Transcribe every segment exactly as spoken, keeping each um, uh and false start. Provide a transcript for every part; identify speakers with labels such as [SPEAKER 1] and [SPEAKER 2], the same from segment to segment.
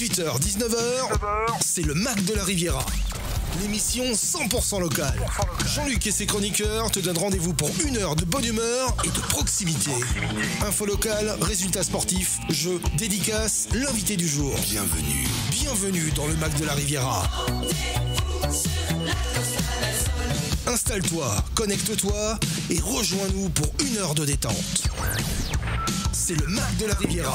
[SPEAKER 1] dix-huit heures dix-neuf heures, c'est le Mac de la Riviera. L'émission cent pour cent locale. Jean-Luc et ses chroniqueurs te donnent rendez-vous pour une heure de bonne humeur et de proximité. Info locale, résultats sportifs, jeux, dédicaces, l'invité du jour. Bienvenue. Bienvenue dans le Mac de la Riviera. Installe-toi, connecte-toi et rejoins-nous pour une heure de détente. C'est le Mac de la Riviera.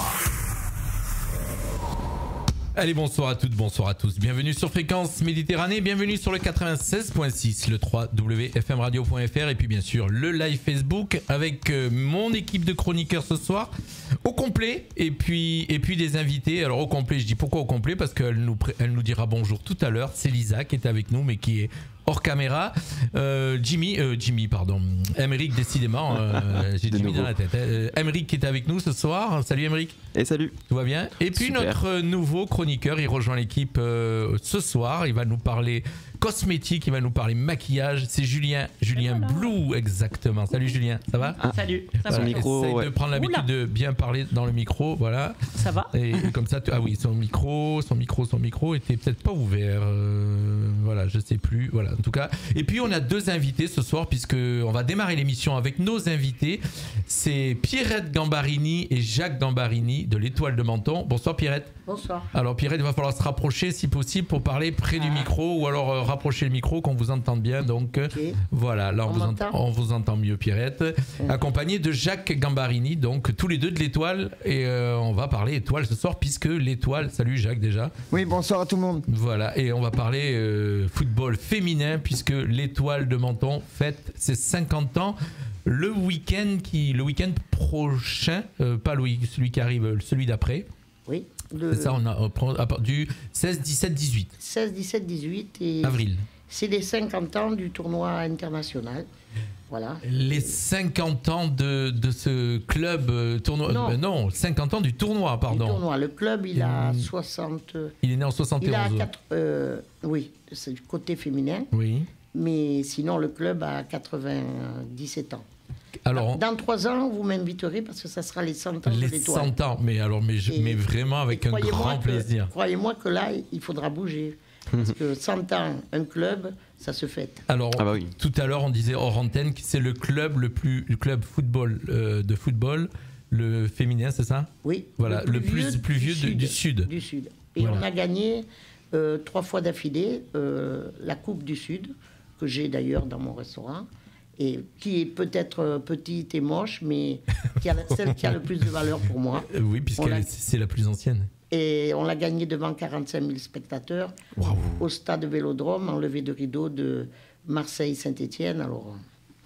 [SPEAKER 2] Allez, bonsoir à toutes, bonsoir à tous. Bienvenue sur Fréquence Méditerranée, bienvenue sur le quatre-vingt-seize point six, le w w w point f m radio point f r et puis bien sûr le live Facebook avec euh, mon équipe de chroniqueurs ce soir au complet et puis, et puis des invités. Alors au complet, je dis pourquoi au complet? Parce qu'elle nous, elle nous dira bonjour tout à l'heure. C'est Lisa qui est avec nous mais qui est hors caméra. Euh, Jimmy, euh, Jimmy, pardon. Émeric, décidément, euh, j'ai Jimmy dans la tête. Euh, Émeric qui est avec nous ce soir. Salut Émeric.
[SPEAKER 3] Et salut.
[SPEAKER 2] Tout va bien? Et puis
[SPEAKER 3] Super.
[SPEAKER 2] Notre nouveau chroniqueur, il rejoint l'équipe euh, ce soir. Il va nous parler cosmétique, il va nous parler maquillage. C'est Julien, Julien Blue, exactement. Salut Julien, ça va?
[SPEAKER 4] Ah. Salut, ça
[SPEAKER 2] voilà.
[SPEAKER 4] va.
[SPEAKER 3] Micro,
[SPEAKER 2] Essaye
[SPEAKER 3] ouais.
[SPEAKER 2] de prendre l'habitude
[SPEAKER 4] Oula.
[SPEAKER 2] de bien parler dans le micro, voilà.
[SPEAKER 4] Ça va?
[SPEAKER 2] Et, et comme ça, tu... ah oui, son micro, son micro, son micro était peut-être pas ouvert. Euh, voilà, je sais plus. Voilà, en tout cas. Et puis on a deux invités ce soir puisque on va démarrer l'émission avec nos invités. C'est Pierrette Gambarini et Jacques Gambarini de l'Étoile de Menton. Bonsoir Pierrette.
[SPEAKER 4] Bonsoir.
[SPEAKER 2] Alors Pierrette, il va falloir se rapprocher si possible pour parler près du micro ou alors euh, rapprocher le micro qu'on vous entende bien. Donc euh,
[SPEAKER 4] Okay.
[SPEAKER 2] voilà, là on,
[SPEAKER 4] On
[SPEAKER 2] vous, ent-
[SPEAKER 4] m'entend
[SPEAKER 2] on vous entend mieux Pierrette,
[SPEAKER 4] Mm.
[SPEAKER 2] accompagné de Jacques Gambarini, donc tous les deux de l'Étoile et euh, on va parler Étoile ce soir puisque l'Étoile, salut Jacques déjà.
[SPEAKER 5] Oui, bonsoir à tout le monde.
[SPEAKER 2] Voilà, et on va parler euh, football féminin puisque l'Étoile de Menton fête ses cinquante ans le week-end qui le week-end prochain, euh, pas le, week- celui qui arrive, celui d'après.
[SPEAKER 4] Oui. Le
[SPEAKER 2] C'est ça, on a on prend à part- du seize, dix-sept, dix-huit
[SPEAKER 4] seize, dix-sept, dix-huit et
[SPEAKER 2] avril.
[SPEAKER 4] c'est les cinquante ans du tournoi international. Voilà.
[SPEAKER 2] Les cinquante ans de, de ce club euh, tournoi.
[SPEAKER 4] Non.
[SPEAKER 2] euh, non, cinquante ans du tournoi,
[SPEAKER 4] Du
[SPEAKER 2] pardon.
[SPEAKER 4] tournoi. Le club, il a
[SPEAKER 2] Mm.
[SPEAKER 4] soixante.
[SPEAKER 2] Il est né en
[SPEAKER 4] Il a
[SPEAKER 2] soixante et onze.
[SPEAKER 4] quatre. euh, oui, c'est du côté féminin.
[SPEAKER 2] Oui.
[SPEAKER 4] Mais sinon, le club a quatre-vingt-dix-sept ans.
[SPEAKER 2] Alors,
[SPEAKER 4] Dans trois ans, vous m'inviterez parce que ça sera les cent ans de
[SPEAKER 2] les
[SPEAKER 4] l'Étoile.
[SPEAKER 2] cent ans, mais alors, mais, je-
[SPEAKER 4] Et-
[SPEAKER 2] mais vraiment avec
[SPEAKER 4] Et
[SPEAKER 2] un
[SPEAKER 4] croyez-moi
[SPEAKER 2] grand
[SPEAKER 4] que-
[SPEAKER 2] plaisir.
[SPEAKER 4] Croyez-moi que là, il faudra bouger. Parce que cent ans, un club, ça se fête.
[SPEAKER 2] Alors,
[SPEAKER 3] Ah bah oui.
[SPEAKER 2] tout à l'heure, on disait hors antenne que c'est le club le plus, le club football euh, de football, le féminin, c'est ça?
[SPEAKER 4] Oui.
[SPEAKER 2] Voilà, le plus- plus vieux de- du Sud.
[SPEAKER 4] Du Sud. Et
[SPEAKER 2] Voilà.
[SPEAKER 4] on a gagné euh, trois fois d'affilée euh, la Coupe du Sud, que j'ai d'ailleurs dans mon restaurant, et qui est peut-être euh, petite et moche, mais qui a la- celle qui a le plus de valeur pour moi.
[SPEAKER 2] Euh, oui,
[SPEAKER 4] On
[SPEAKER 2] puisque
[SPEAKER 4] l'a-
[SPEAKER 2] c'est la plus ancienne.
[SPEAKER 4] Et on l'a gagné devant quarante-cinq mille spectateurs
[SPEAKER 2] Waouh.
[SPEAKER 4] au stade Vélodrome, en levée de rideau de Marseille-Saint-Étienne. Alors,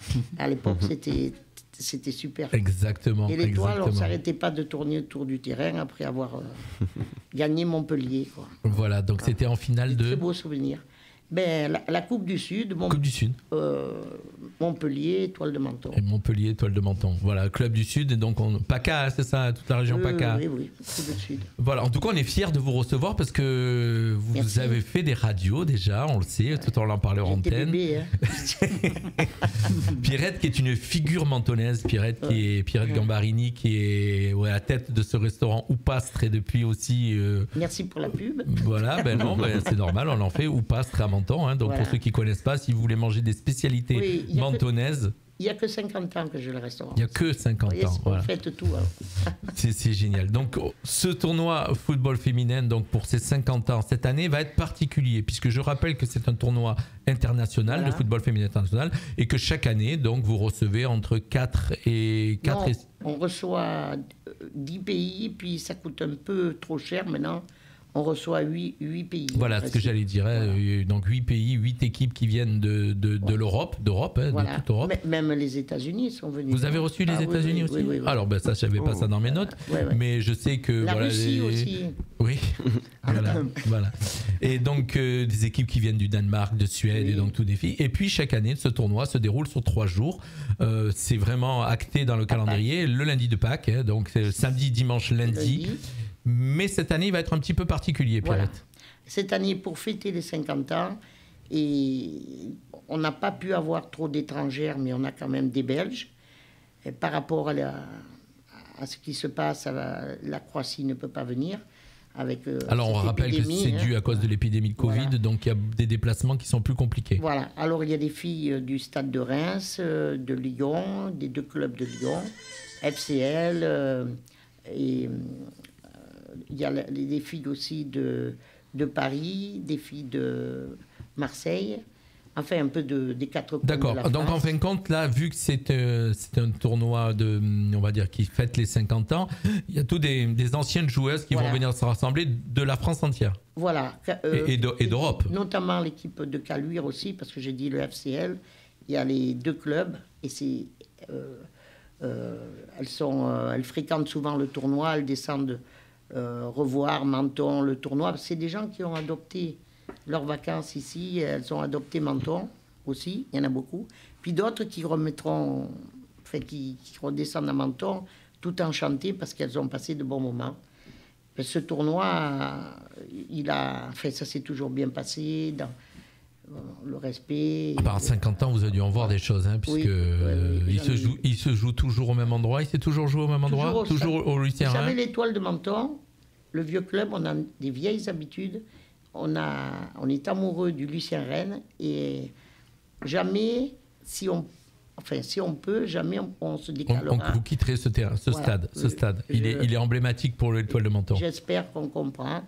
[SPEAKER 4] à l'époque, c'était c'était super.
[SPEAKER 2] Exactement.
[SPEAKER 4] Et l'Étoile, on ne
[SPEAKER 2] exactement.
[SPEAKER 4] s'arrêtait pas de tourner autour du terrain après avoir euh, gagné Montpellier. Quoi.
[SPEAKER 2] Voilà, donc c'était en finale
[SPEAKER 4] Très
[SPEAKER 2] de
[SPEAKER 4] beau souvenir. Ben, la, la Coupe du Sud, Mont-
[SPEAKER 2] Coupe du Sud.
[SPEAKER 4] euh, Montpellier, Étoile de Menton.
[SPEAKER 2] Et Montpellier, Étoile de Menton. Voilà, club du Sud, et donc on... PACA, c'est ça, toute la région
[SPEAKER 4] Oui,
[SPEAKER 2] PACA.
[SPEAKER 4] Oui, oui, Coupe du Sud.
[SPEAKER 2] Voilà, en tout cas, on est fiers de vous recevoir parce que vous
[SPEAKER 4] Merci.
[SPEAKER 2] avez fait des radios déjà, on le sait, tout en l'en parlant en
[SPEAKER 4] J'étais
[SPEAKER 2] antenne.
[SPEAKER 4] bébé, hein.
[SPEAKER 2] Pierrette qui est une figure mentonnaise, Pierrette qui est Pierrette
[SPEAKER 4] Ouais.
[SPEAKER 2] Gambarini qui est ouais, à la tête de ce restaurant Oupastre et depuis aussi euh,
[SPEAKER 4] Merci pour la pub.
[SPEAKER 2] voilà, ben non, ben c'est normal, on en fait Oupastre à Menton. Hein, donc
[SPEAKER 4] Voilà.
[SPEAKER 2] pour ceux qui connaissent pas, si vous voulez manger des spécialités
[SPEAKER 4] Oui, il y a que-
[SPEAKER 2] mentonnaises,
[SPEAKER 4] Il n'y a que cinquante ans que j'ai le restaurant.
[SPEAKER 2] il n'y a que cinquante
[SPEAKER 4] Vous voyez,
[SPEAKER 2] ans.
[SPEAKER 4] on
[SPEAKER 2] Voilà.
[SPEAKER 4] fête tout. Alors.
[SPEAKER 2] C'est c'est génial. Donc, ce tournoi football féminin, donc pour ses cinquante ans cette année, va être particulier puisque je rappelle que c'est un tournoi international,
[SPEAKER 4] Voilà.
[SPEAKER 2] le football féminin international, et que chaque année, donc, vous recevez entre quatre et quatre.
[SPEAKER 4] Non,
[SPEAKER 2] Et...
[SPEAKER 4] on reçoit euh, dix pays, puis ça coûte un peu trop cher maintenant. On reçoit huit pays.
[SPEAKER 2] Voilà ce que
[SPEAKER 4] Presque.
[SPEAKER 2] j'allais dire. hein.
[SPEAKER 4] Voilà.
[SPEAKER 2] Donc, huit pays, huit équipes qui viennent de, de, de l'Europe, d'Europe, hein,
[SPEAKER 4] Voilà.
[SPEAKER 2] de toute Europe.
[SPEAKER 4] M- Même les États-Unis sont venus.
[SPEAKER 2] Vous avez reçu les
[SPEAKER 4] Ah, oui,
[SPEAKER 2] États-Unis
[SPEAKER 4] oui,
[SPEAKER 2] aussi
[SPEAKER 4] oui, oui, oui.
[SPEAKER 2] Alors, ben, ça, je savais pas ça dans mes notes,
[SPEAKER 4] Ouais, ouais.
[SPEAKER 2] mais je sais que
[SPEAKER 4] La
[SPEAKER 2] voilà,
[SPEAKER 4] Russie
[SPEAKER 2] les-
[SPEAKER 4] aussi.
[SPEAKER 2] Oui, voilà, voilà. Et donc euh, des équipes qui viennent du Danemark, de Suède
[SPEAKER 4] Oui.
[SPEAKER 2] et donc tout défi. Et puis chaque année, ce tournoi se déroule sur trois jours. Euh, c'est vraiment acté dans le calendrier. Le lundi de Pâques, hein, donc c'est samedi, dimanche, lundi.
[SPEAKER 4] Lundi.
[SPEAKER 2] Mais cette année, il va être un petit peu particulier,
[SPEAKER 4] Voilà.
[SPEAKER 2] Pierrette.
[SPEAKER 4] Cette année, pour fêter les cinquante ans, et on n'a pas pu avoir trop d'étrangères, mais on a quand même des Belges. Et par rapport à, la- à ce qui se passe, à la, la Croatie ne peut pas venir. avec euh,
[SPEAKER 2] Alors on rappelle que c'est dû à cause de l'épidémie de Covid, voilà. Donc il y a des déplacements qui sont plus compliqués.
[SPEAKER 4] Voilà, alors il y a des filles du Stade de Reims, euh, de Lyon, des deux clubs de Lyon, F C L, euh, et euh, il y a des filles aussi de, de Paris, des filles de Marseille, enfin un peu de, des quatre coins.
[SPEAKER 2] D'accord,
[SPEAKER 4] de la
[SPEAKER 2] donc
[SPEAKER 4] France.
[SPEAKER 2] en fin de compte, là, vu que c'est, euh, c'est un tournoi de, on va dire, qui fête les cinquante ans, il y a tous des, des anciennes joueuses qui voilà. vont venir se rassembler de la France entière.
[SPEAKER 4] Voilà.
[SPEAKER 2] Euh, et, et, de, et d'Europe.
[SPEAKER 4] Notamment l'équipe de Caluire aussi, parce que j'ai dit le F C L, il y a les deux clubs, et c'est, euh, euh, elles, sont, euh, elles fréquentent souvent le tournoi, elles descendent euh, revoir Menton, le tournoi. C'est des gens qui ont adopté leurs vacances ici, elles ont adopté Menton aussi, il y en a beaucoup. Puis d'autres qui remettront, enfin, qui, qui redescendent à Menton tout enchantés parce qu'elles ont passé de bons moments. Mais ce tournoi, il a, enfin, ça s'est toujours bien passé dans le respect.
[SPEAKER 2] À part cinquante ans, vous avez dû en voir des choses, hein, puisque oui, oui, oui, il, se joue, il se joue toujours au même endroit. Il s'est toujours joué au même endroit, toujours au, toujours au Lucien.
[SPEAKER 4] Vous savez, l'Étoile de Menton, le vieux club, on a des vieilles habitudes. On, a, on est amoureux du Lucien Rennes et jamais, si on, enfin, si on peut, jamais on, on se décalera.
[SPEAKER 2] On, on, vous quitterez ce, terrain, ce voilà. stade. Ce stade. Il, je, est, il est emblématique pour l'Étoile de Menton.
[SPEAKER 4] J'espère qu'on comprend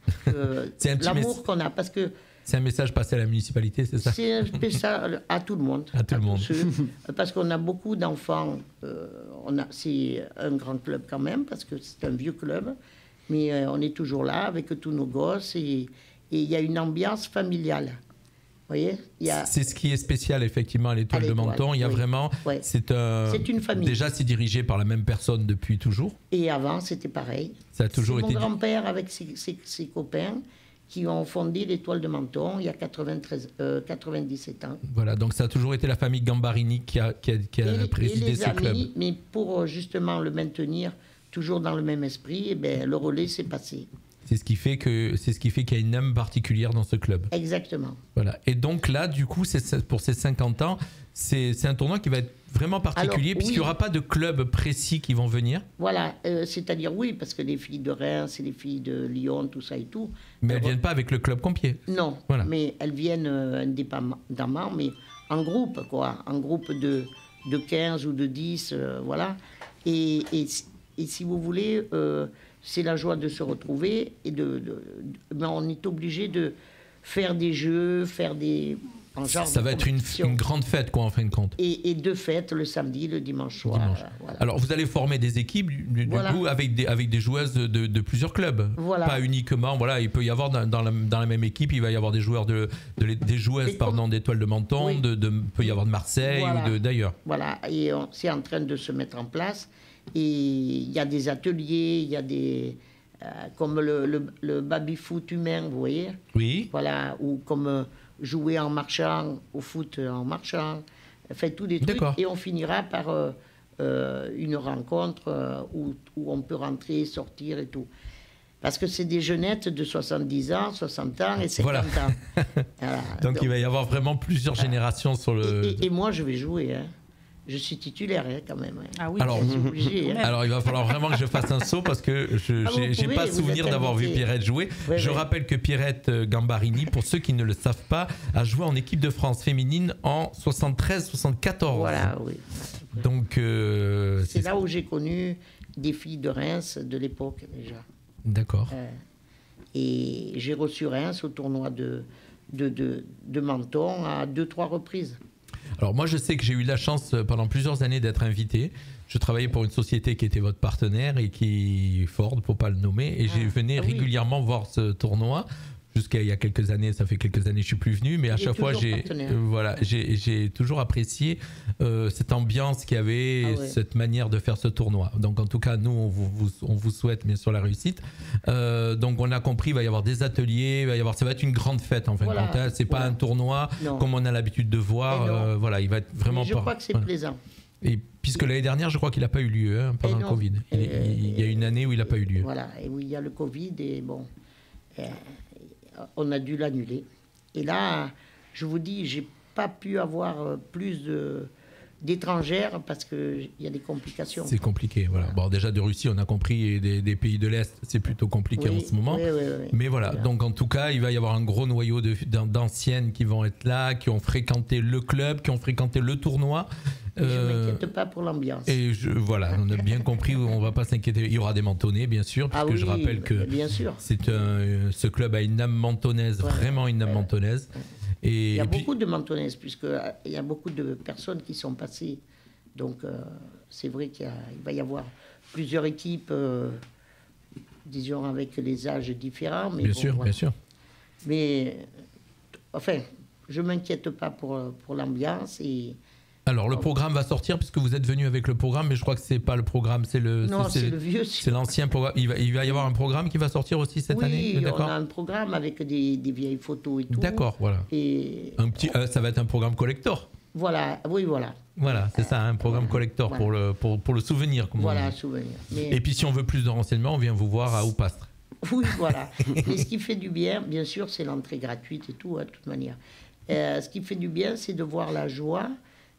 [SPEAKER 4] que l'amour mes... qu'on a. Parce que
[SPEAKER 2] c'est un message passé à la municipalité, c'est ça?
[SPEAKER 4] C'est un message à tout le monde.
[SPEAKER 2] À tout à le monde.
[SPEAKER 4] Ceux, parce qu'on a beaucoup d'enfants. Euh, on a, c'est un grand club quand même, parce que c'est un vieux club. Mais euh, on est toujours là avec tous nos gosses et il y a une ambiance familiale. Vous voyez, y a...
[SPEAKER 2] C'est ce qui est spécial effectivement à l'Étoile de Menton. Il y a oui. vraiment,
[SPEAKER 4] oui.
[SPEAKER 2] c'est, euh,
[SPEAKER 4] c'est une famille.
[SPEAKER 2] Déjà, c'est dirigé par la même personne depuis toujours.
[SPEAKER 4] Et avant, c'était pareil.
[SPEAKER 2] Ça a toujours
[SPEAKER 4] c'est
[SPEAKER 2] été.
[SPEAKER 4] Mon grand-père avec ses, ses, ses copains qui ont fondé l'Étoile de Menton il y a quatre-vingt-treize, euh, quatre-vingt-dix-sept ans.
[SPEAKER 2] Voilà, donc ça a toujours été la famille Gambarini qui a, qui a, qui a
[SPEAKER 4] et,
[SPEAKER 2] présidé
[SPEAKER 4] et les
[SPEAKER 2] ce
[SPEAKER 4] amis,
[SPEAKER 2] club.
[SPEAKER 4] Mais pour justement le maintenir toujours dans le même esprit, eh ben, le relais s'est passé.
[SPEAKER 2] C'est ce qui fait que c'est ce qui fait qu'il y a une âme particulière dans ce club.
[SPEAKER 4] Exactement.
[SPEAKER 2] Voilà. Et donc là, du coup, c'est, pour ces cinquante ans, c'est, c'est un tournoi qui va être vraiment particulier. Alors, puisqu'il n'y oui. aura pas de clubs précis qui vont venir.
[SPEAKER 4] Voilà, euh, c'est-à-dire oui, parce que les filles de Reims et les filles de Lyon, tout ça et tout.
[SPEAKER 2] Mais elles ne viennent pas avec le club Compiègne.
[SPEAKER 4] Non, voilà. Mais elles viennent euh, indépendamment, mais en groupe, quoi. En groupe de, de quinze ou de dix, euh, voilà. Et, et, et si vous voulez... Euh, c'est la joie de se retrouver et de, de, de mais on est obligé de faire des jeux, faire des en genre
[SPEAKER 2] ça
[SPEAKER 4] de
[SPEAKER 2] va être une, une grande fête quoi en fin de compte.
[SPEAKER 4] Et, et deux fêtes le samedi, le dimanche soir.
[SPEAKER 2] Dimanche. Voilà. Alors vous allez former des équipes du, voilà. du coup avec des avec des joueuses de, de, de plusieurs clubs.
[SPEAKER 4] Voilà.
[SPEAKER 2] Pas uniquement voilà, il peut y avoir dans, dans, la, dans la même équipe, il va y avoir des joueurs de, de des joueuses pardon d'Étoile de Menton, oui. de, de peut y avoir de Marseille
[SPEAKER 4] voilà.
[SPEAKER 2] ou de d'ailleurs.
[SPEAKER 4] Voilà, et on, c'est en train de se mettre en place. Et il y a des ateliers, il y a des... Euh, comme le, le, le baby-foot humain, vous voyez?
[SPEAKER 2] Oui.
[SPEAKER 4] Voilà, ou comme euh, jouer en marchant, au foot en marchant, fait tous des trucs.
[SPEAKER 2] D'accord.
[SPEAKER 4] Et on finira par euh, euh, une rencontre euh, où, où on peut rentrer, sortir et tout. Parce que c'est des jeunettes de soixante-dix ans, soixante ans et cinquante
[SPEAKER 2] voilà.
[SPEAKER 4] ans. Voilà.
[SPEAKER 2] Donc, donc il va y avoir vraiment plusieurs voilà. générations sur le...
[SPEAKER 4] Et, et, et moi, je vais jouer, hein. Je suis titulaire hein, quand même. Hein.
[SPEAKER 3] Ah oui,
[SPEAKER 2] alors,
[SPEAKER 4] obligé, hein.
[SPEAKER 2] alors il va falloir vraiment que je fasse un saut parce que je
[SPEAKER 4] ah,
[SPEAKER 2] j'ai, j'ai pas souvenir d'avoir vu Pierrette jouer.
[SPEAKER 4] Ouais,
[SPEAKER 2] je
[SPEAKER 4] ouais.
[SPEAKER 2] rappelle que Pierrette Gambarini, pour ceux qui ne le savent pas, a joué en équipe de France féminine en soixante-treize soixante-quatorze.
[SPEAKER 4] Voilà, oui.
[SPEAKER 2] Donc euh,
[SPEAKER 4] c'est, c'est là où j'ai connu des filles de Reims de l'époque déjà.
[SPEAKER 2] D'accord.
[SPEAKER 4] Euh, et j'ai reçu Reims au tournoi de de de, de Menton à deux trois reprises.
[SPEAKER 2] Alors moi je sais que j'ai eu la chance pendant plusieurs années d'être invité. Je travaillais pour une société qui était votre partenaire et qui Ford pour pas le nommer et ah, je venais oui. régulièrement voir ce tournoi. Jusqu'à il y a quelques années, ça fait quelques années que je suis plus venu, mais à
[SPEAKER 4] il
[SPEAKER 2] chaque fois j'ai euh, voilà j'ai j'ai toujours apprécié euh, cette ambiance qu'il y avait, ah ouais. cette manière de faire ce tournoi. Donc en tout cas nous on vous, vous on vous souhaite bien sûr la réussite. Euh, donc on a compris, il va y avoir des ateliers, il va y avoir ça va être une grande fête en fin de compte. Voilà. C'est pas voilà. un tournoi non. comme on a l'habitude de voir. Euh, voilà, il va être vraiment.
[SPEAKER 4] Mais je
[SPEAKER 2] pas,
[SPEAKER 4] crois que c'est
[SPEAKER 2] voilà.
[SPEAKER 4] plaisant.
[SPEAKER 2] Et puisque l'année dernière, je crois qu'il n'a pas eu lieu hein, pendant le Covid. Il,
[SPEAKER 4] et,
[SPEAKER 2] il y a une année où il n'a pas eu lieu.
[SPEAKER 4] Voilà, et où il y a le Covid et bon. Et, on a dû l'annuler. Et là, je vous dis, j'ai pas pu avoir plus de, d'étrangères parce qu'il y a des complications.
[SPEAKER 2] C'est compliqué, voilà. Bon, déjà de Russie, on a compris, et des, des pays de l'Est, c'est plutôt compliqué
[SPEAKER 4] Oui,
[SPEAKER 2] en ce moment.
[SPEAKER 4] oui, oui, oui.
[SPEAKER 2] Mais voilà,
[SPEAKER 4] Voilà.
[SPEAKER 2] donc en tout cas, il va y avoir un gros noyau de, d'anciennes qui vont être là, qui ont fréquenté le club, qui ont fréquenté le tournoi.
[SPEAKER 4] Je ne
[SPEAKER 2] Euh,
[SPEAKER 4] m'inquiète pas pour l'ambiance.
[SPEAKER 2] Et je, voilà, on a bien compris, on va pas s'inquiéter. Il y aura des mentonnais, bien sûr, puisque
[SPEAKER 4] Ah oui,
[SPEAKER 2] je rappelle que
[SPEAKER 4] bien sûr.
[SPEAKER 2] c'est un, ce club a une âme mentonnaise,
[SPEAKER 4] Ouais,
[SPEAKER 2] vraiment une âme
[SPEAKER 4] ouais.
[SPEAKER 2] mentonnaise. Et,
[SPEAKER 4] Il y a
[SPEAKER 2] et puis-
[SPEAKER 4] beaucoup de mentonnaises, puisqu'il y a beaucoup de personnes qui sont passées. Donc, euh, c'est vrai qu'il y a- il va y avoir plusieurs équipes, euh, disons, avec les âges différents. Mais
[SPEAKER 2] bien
[SPEAKER 4] bon,
[SPEAKER 2] sûr,
[SPEAKER 4] voilà.
[SPEAKER 2] bien sûr.
[SPEAKER 4] Mais, enfin, je ne m'inquiète pas pour, pour l'ambiance. Et...
[SPEAKER 2] Alors, le programme va sortir, puisque vous êtes venu avec le programme, mais je crois que c'est pas le programme, c'est le.
[SPEAKER 4] Non, c'est le vieux.
[SPEAKER 2] C'est l'ancien programme. Il va, il va y avoir un programme qui va sortir aussi cette
[SPEAKER 4] oui,
[SPEAKER 2] année,
[SPEAKER 4] on
[SPEAKER 2] d'accord?
[SPEAKER 4] a un programme avec des, des vieilles photos et tout.
[SPEAKER 2] D'accord, voilà.
[SPEAKER 4] Et
[SPEAKER 2] Un petit, euh, ça va être un programme collector.
[SPEAKER 4] voilà, oui, voilà.
[SPEAKER 2] Voilà, c'est ça, un programme collector
[SPEAKER 4] Voilà.
[SPEAKER 2] pour le, pour, pour le souvenir, comme on
[SPEAKER 4] Voilà,
[SPEAKER 2] dit.
[SPEAKER 4] souvenir. Mais,
[SPEAKER 2] Et puis, si on veut plus de renseignements, on vient vous voir à Oupastre.
[SPEAKER 4] oui, voilà. Et ce qui fait du bien, bien sûr, c'est l'entrée gratuite et tout, hein, de toute manière. Euh, ce qui fait du bien, c'est de voir la joie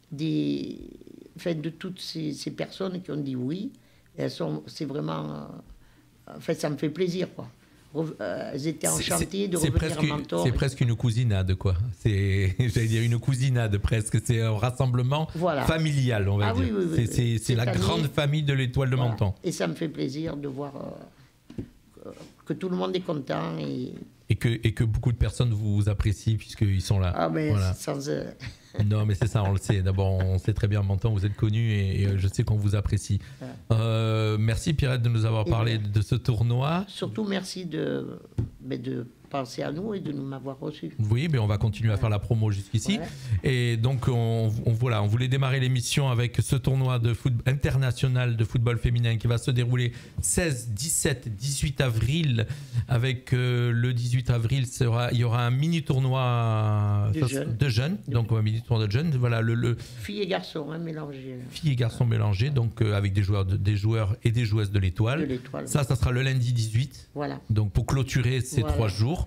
[SPEAKER 4] des, enfin, de toutes ces, ces personnes qui ont dit oui. Elles sont, c'est vraiment, euh, enfin, ça me fait plaisir, quoi. Re- euh, elles étaient enchantées de
[SPEAKER 2] C'est
[SPEAKER 4] revenir
[SPEAKER 2] presque,
[SPEAKER 4] à Mentor.
[SPEAKER 2] c'est presque une cousinade, quoi. C'est, j'allais dire une cousinade presque. C'est un rassemblement
[SPEAKER 4] Voilà.
[SPEAKER 2] familial, on va
[SPEAKER 4] Ah
[SPEAKER 2] dire.
[SPEAKER 4] oui, oui, oui,
[SPEAKER 2] c'est,
[SPEAKER 4] oui.
[SPEAKER 2] c'est- c'est
[SPEAKER 4] Cette
[SPEAKER 2] la
[SPEAKER 4] année,
[SPEAKER 2] grande famille de l'Étoile de
[SPEAKER 4] Voilà.
[SPEAKER 2] Menton.
[SPEAKER 4] Et ça me fait plaisir de voir euh, que- que tout le monde est content. Et...
[SPEAKER 2] Et que, et que beaucoup de personnes vous apprécient puisqu'ils sont là.
[SPEAKER 4] Ah, mais
[SPEAKER 2] Voilà.
[SPEAKER 4] sans... euh,
[SPEAKER 2] Non, mais c'est ça, on le sait. D'abord, on sait très bien, Menton, vous êtes connu et, et je sais qu'on vous apprécie.
[SPEAKER 4] Ouais.
[SPEAKER 2] Euh, merci Pierrette de nous avoir
[SPEAKER 4] Et
[SPEAKER 2] parlé
[SPEAKER 4] voilà.
[SPEAKER 2] de ce tournoi.
[SPEAKER 4] Surtout, merci de, ben, de penser à nous et de nous m'avoir reçus.
[SPEAKER 2] Oui, mais on va continuer à faire la promo jusqu'ici.
[SPEAKER 4] Ouais.
[SPEAKER 2] Et donc, on, on- voilà, on voulait démarrer l'émission avec ce tournoi de foot, international de football féminin qui va se dérouler seize, dix-sept, dix-huit avril. Avec euh, le dix-huit avril, sera, il y aura un mini tournoi
[SPEAKER 4] De
[SPEAKER 2] ça,
[SPEAKER 4] jeunes.
[SPEAKER 2] de jeunes. Donc, un mini tournoi de jeunes. Voilà, le, le
[SPEAKER 4] Filles et garçons, hein, mélangés.
[SPEAKER 2] filles et garçons mélangés, donc euh, avec des joueurs, de- des joueurs et des joueuses de
[SPEAKER 4] De
[SPEAKER 2] l'étoile.
[SPEAKER 4] l'étoile.
[SPEAKER 2] Ça, ça sera le lundi dix-huit.
[SPEAKER 4] Voilà.
[SPEAKER 2] Donc pour clôturer ces
[SPEAKER 4] Voilà.
[SPEAKER 2] trois jours.